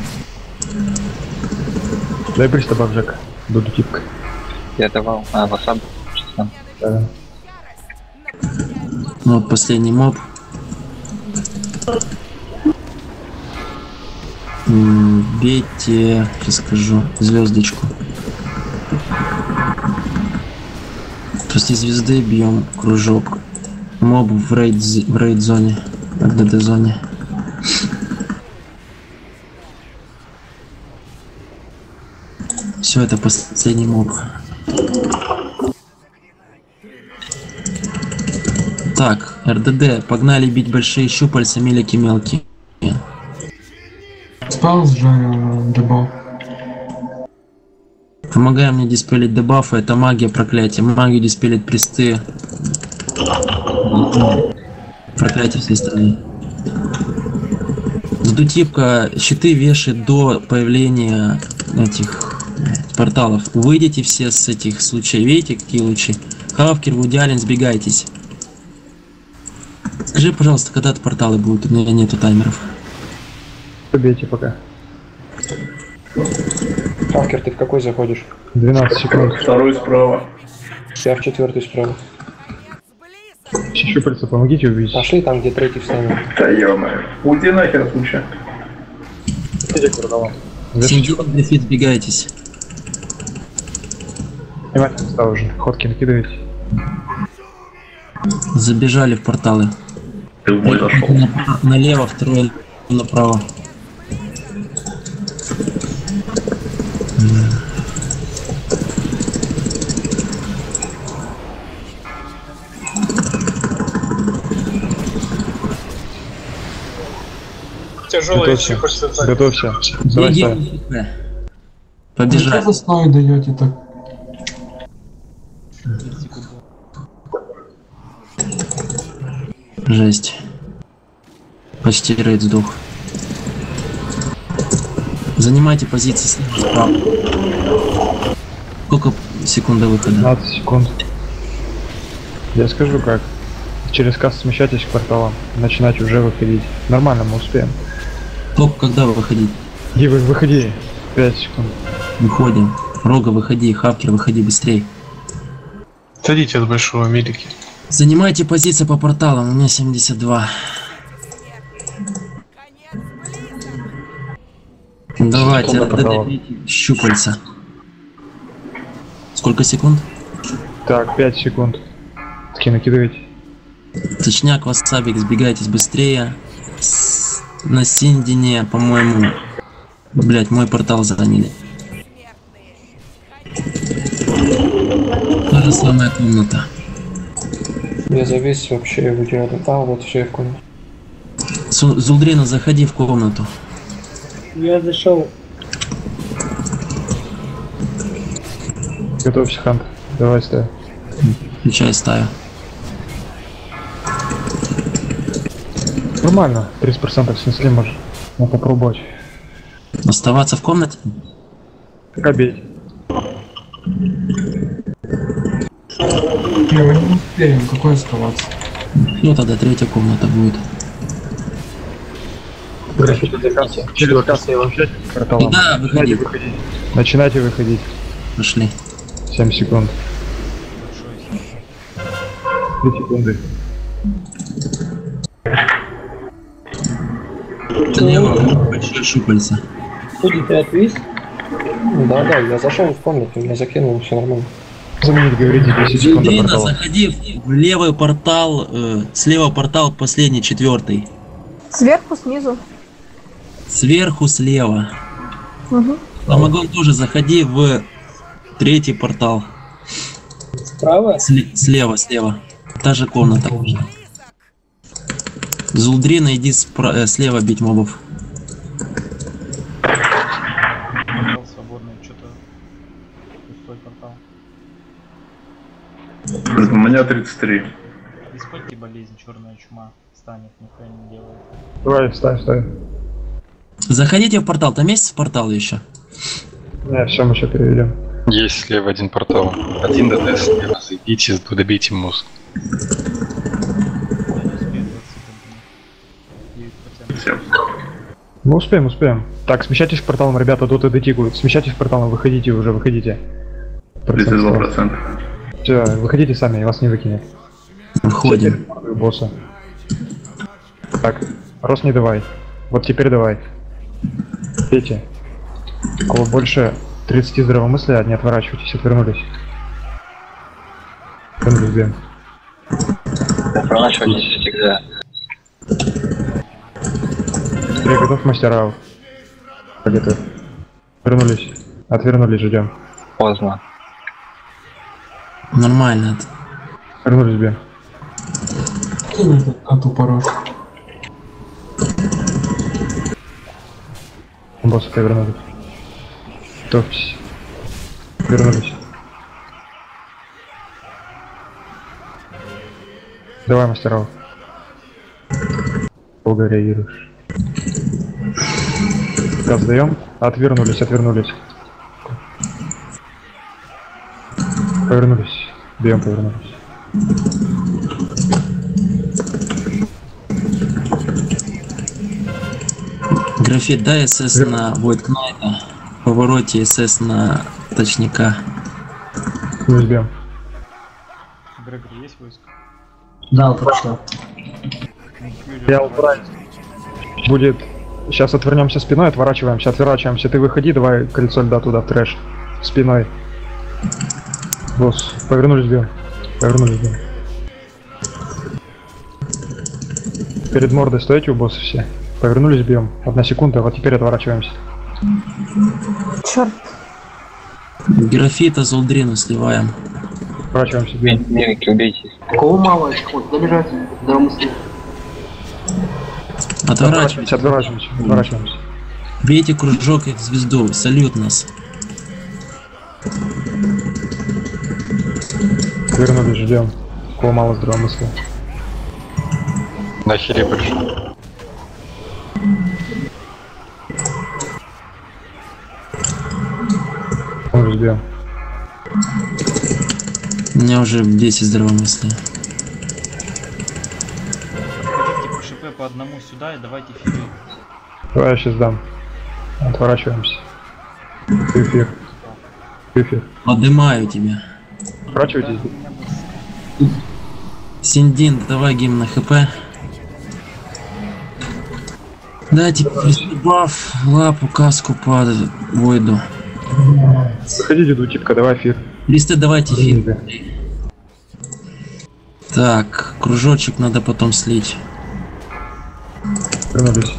Дай пристав, Жек. Буду типка. Я давал. А, Васаб. Да. Ну вот последний моб. М, Бейте, сейчас скажу, звездочку. После звезды бьем кружок. Моб в рейд, в рейд зоне, в ДД зоне. Все, это последний моб. Так, РДД, погнали бить большие щупальца, мелики мелкие. Спал сжарил дебаф. Помогай мне диспелить дебафы, это магия проклятия. Магию диспелить присты. Проклятие всей страны. Сдутипка щиты вешает до появления этих порталов. Выйдите все с этих случаев. Видите, какие лучи? Хавкер, Вуди Аллен, сбегайтесь. Скажи, пожалуйста, когда порталы будут? У меня нету таймеров. Побейте пока. Хавкер, ты в какой заходишь? двенадцать секунд. Второй справа. Я в четвертый справа. Щупальца, помогите убить. Пошли там, где третий встанет. Да ё-моё. Уйди нахер случай. Синдикат дефит, сбегайтесь. Внимательно стал уже. Ходки накидывайте. Забежали в порталы. Ты в бой зашел. Налево, второй направо. Тяжелые Готовься. щупальца. Готовься. Давай, Беги. ставь. Побежали. Что вы сной даете так? Жесть. Почти рейд сдох. Занимайте позиции слева справа. Сколько секунд до выхода? пятнадцать секунд. Я скажу как. Через каст смещайтесь к порталам. Начинать уже выходить. Нормально, мы успеем. Только когда выходить? И вы выходи. пять секунд. Выходим. Рога, выходи. Хавкер, выходи быстрей. Садите от большого милики. Занимайте позиции по порталам. У меня семьдесят два. Давайте, додавите щупальца. Сколько секунд? Так, пять секунд. Таки накидывайте. Точняк, Васабик, сбегайтесь быстрее. С... На Синдине, по-моему... Блять, мой портал заняли. Та же самая комната. Я завис вообще его рядом. А, вот все в комнате. Су- Зулдрина, заходи в комнату. Я зашел. Готовься, Хант. Давай ставь. Включай стаю. Нормально. тридцать процентов снесли, может. Надо попробовать. Оставаться в комнате? Пока бей. Не, мы не успеем, какой оставаться? Ну тогда третья комната будет. Через кассу я вообще порталом. Да, выходи. Начинайте выходить. Начинайте выходить. Пошли. семь секунд. три секунды. Слева большие щупальца. Худи, ты отвис? Да, да, я зашел в комнату, меня закинул, все нормально. Заменить, говорите, десять секунд до Зулдрина, портала. заходи в левый портал, э, слева портал, последний, четвертый. Сверху, снизу. Сверху, слева. Угу. Ламагон тоже заходи в третий портал. Справа? Сле- слева, слева. Та же комната. Зулдрина, иди спра- э, слева бить мобов. Портал свободный, что-то пустой портал. У меня тридцать три. Из скольки болезнь черная чума станет, никто не делает. Давай, вставь, вставь. Заходите в портал, там есть портал еще? Не, все, мы еще переведем. Есть слева один портал. Один ДТ слева. Зайдите, добейте мозг. Мы успеем, успеем. Так, смещайтесь к порталам, ребята, доты дотикают. Смещайтесь к порталам, выходите уже, выходите. тридцать два процента. Все, выходите сами, я вас не выкинет. Выходим. Босса. Так, Рос, не давай. Вот теперь давай. Пейте. У кого больше тридцати здравомыслия, не отворачивайтесь, отвернулись. Отвернулись, бьем. Отворачивайтесь всегда. Приготовь мастера. Приготовь. Вернулись. Отвернулись, ждем. Поздно. Нормально. Вернулись, бьем. Кинь этот коту порог. Босс, опять вернулись. Готовьтесь. Вернулись. Давай, мастера. Долго реагируешь. Газ даем. Отвернулись, отвернулись. Повернулись. Бьем, повернулись. Графит, дай СС на Void Knight, в повороте СС на точника. Плюс бьем. Грегор, есть войско? Да, точно. Я убрать. Будет. Сейчас отвернемся спиной, отворачиваемся, отворачиваемся. Ты выходи, давай кольцо льда туда в трэш. Спиной. Босс, повернулись, бьем. Повернулись, бьем. Перед мордой стоите у босса все. Повернулись, бьем. Одна секунда, вот теперь отворачиваемся. Черт. Графита Зулдрину сливаем. Отворачиваемся, бьем. Мирики, убейте. Кого мало? Вот, добежать. Здравомыслие. Отворачиваемся. Отворачиваемся, отворачиваемся. Бейте кружок их звезду, салют нас. Вернулись, ждем. Кого мало здравомыслия. На хиле пришел. Мы ждем. У меня уже десять здравомыслия. Ходите по ШП по одному сюда и давайте фигы. Давай я сейчас дам. Отворачиваемся. Эфир. Эфир. Подымаю тебя. Отворачивайтесь. Синдин, давай гимн на хп. Дайте баф, лапу, каску по Войду. Заходите, дутипка, давай эфир. Листы давайте эфир. Так, кружочек надо потом слить. Вернулись.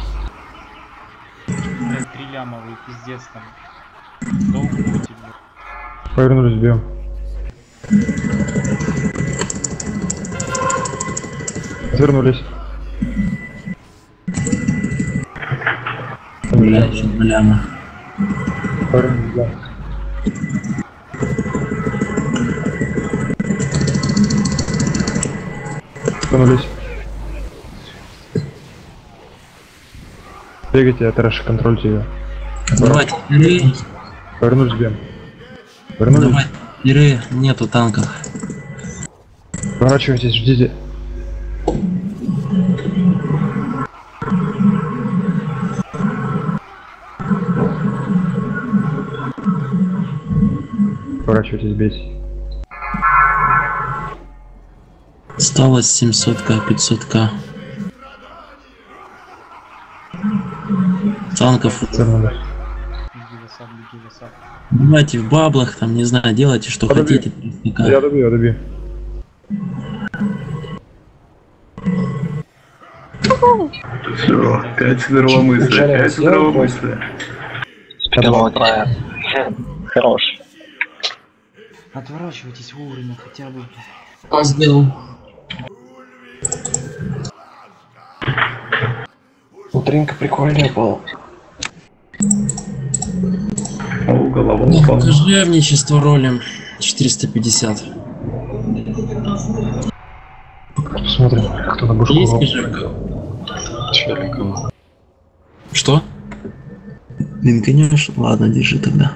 Блядь, три лямовый, пиздец там. Долго будете, блядь. Повернулись, бьем. Отвернулись. Бля, еще два ляма. Повернулись, да. Отвернулись. Бегайте, я трэш, контрольте ее. Давайте, пиры. Повернулись, бьем. Повернулись. Давай, пиры, нету танков. Поворачивайтесь, ждите. Поворачивайтесь, бейте. Осталось семьсот ка, пятьсот ка. Танков. Вернулись. высак, беги высак. Давайте в баблах, там, не знаю, делайте, что Подоби. хотите. Я добью, я добью. Все, пять здравомыслия, пять здравомыслия. Хорош. Отворачивайтесь вовремя хотя бы. А, сделал. Утренько прикольная была. О, голова Ну, упала. Кожевничество ролем четыреста пятьдесят. Посмотрим, кто на бушку. Есть кожевка? Челикова. Что? Линканешь? Ладно, держи тогда.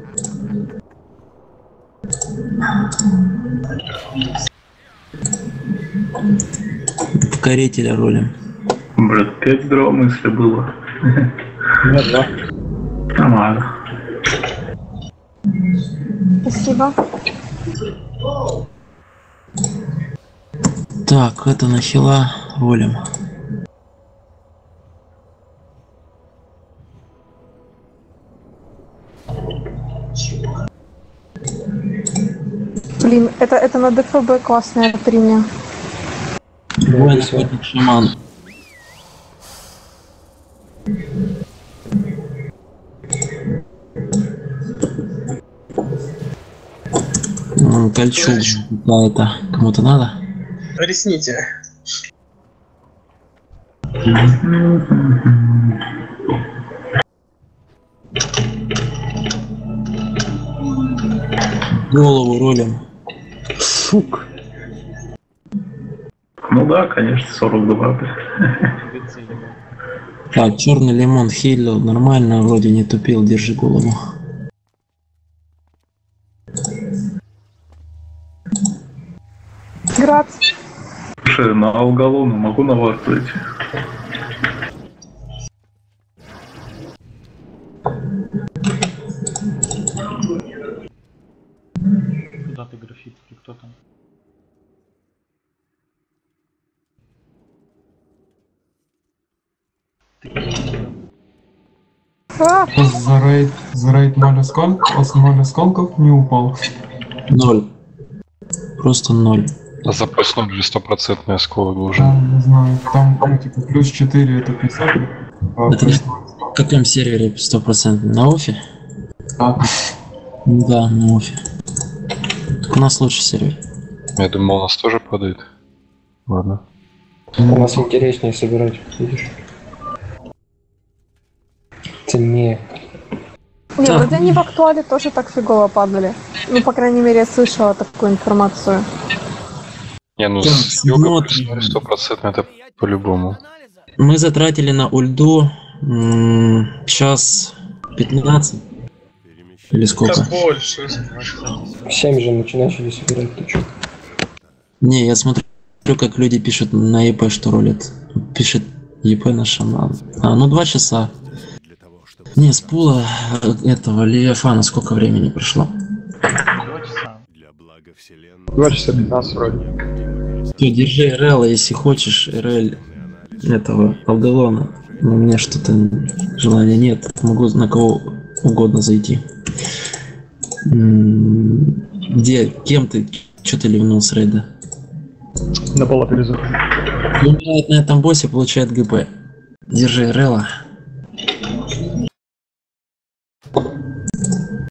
В каретеля ролем. Брат, пять здравомыслия было. Нет, два. Нормально. Спасибо. Так, это нахила ролем. Блин, это, это на ДФБ классная премия. Двойной охотник шаман. М, Кольчуга какая-то. Кому-то надо? Ресните. Голову ролем. Сук. Ну да, конечно, сорок два. Так, черный лимон хилил, нормально, вроде не тупил, держи голову. Град. Слушай, на уголовную могу на вас зайти? Куда ты графит? Кто там? А! За рейд, за рейд ноль осколков, с ноль осколков не упал. Ноль. Просто ноль. Запасной или стопроцентный осколок был уже. Да, не знаю, там, ну, типа, плюс четыре это пятьсот. А Это плюс на каком сервере стопроцентный? На офе? Да. Да, на офе. Так у нас лучший сервер. Я думал, у нас тоже падает. Ладно. У нас интереснее собирать, видишь? Ценнее. Не, Да. вроде они в актуале тоже так фигово падали. Ну, по крайней мере, я слышала такую информацию. Не, ну Так, с юга смотрим. стопроцентно это по-любому. Мы затратили на ульду м, час пятнадцать. Или сколько? Да больше. Семь же мы начали собирать, ты чё? Не, я смотрю, как люди пишут на ЕП, что ролят. Пишет ЕП на шаман. А, ну два часа. Не, с пула этого Левиафана сколько времени прошло? Два часа. два часа пятнадцать вроде. Ты держи РЛ, если хочешь, РЛ этого Алделона. Но у меня что-то желания нет. Могу на кого угодно зайти. М, Где? Кем ты? Че ты ливнул с рейда? На полу перезор. Умирает на этом боссе, получает ГП. Держи РЛа.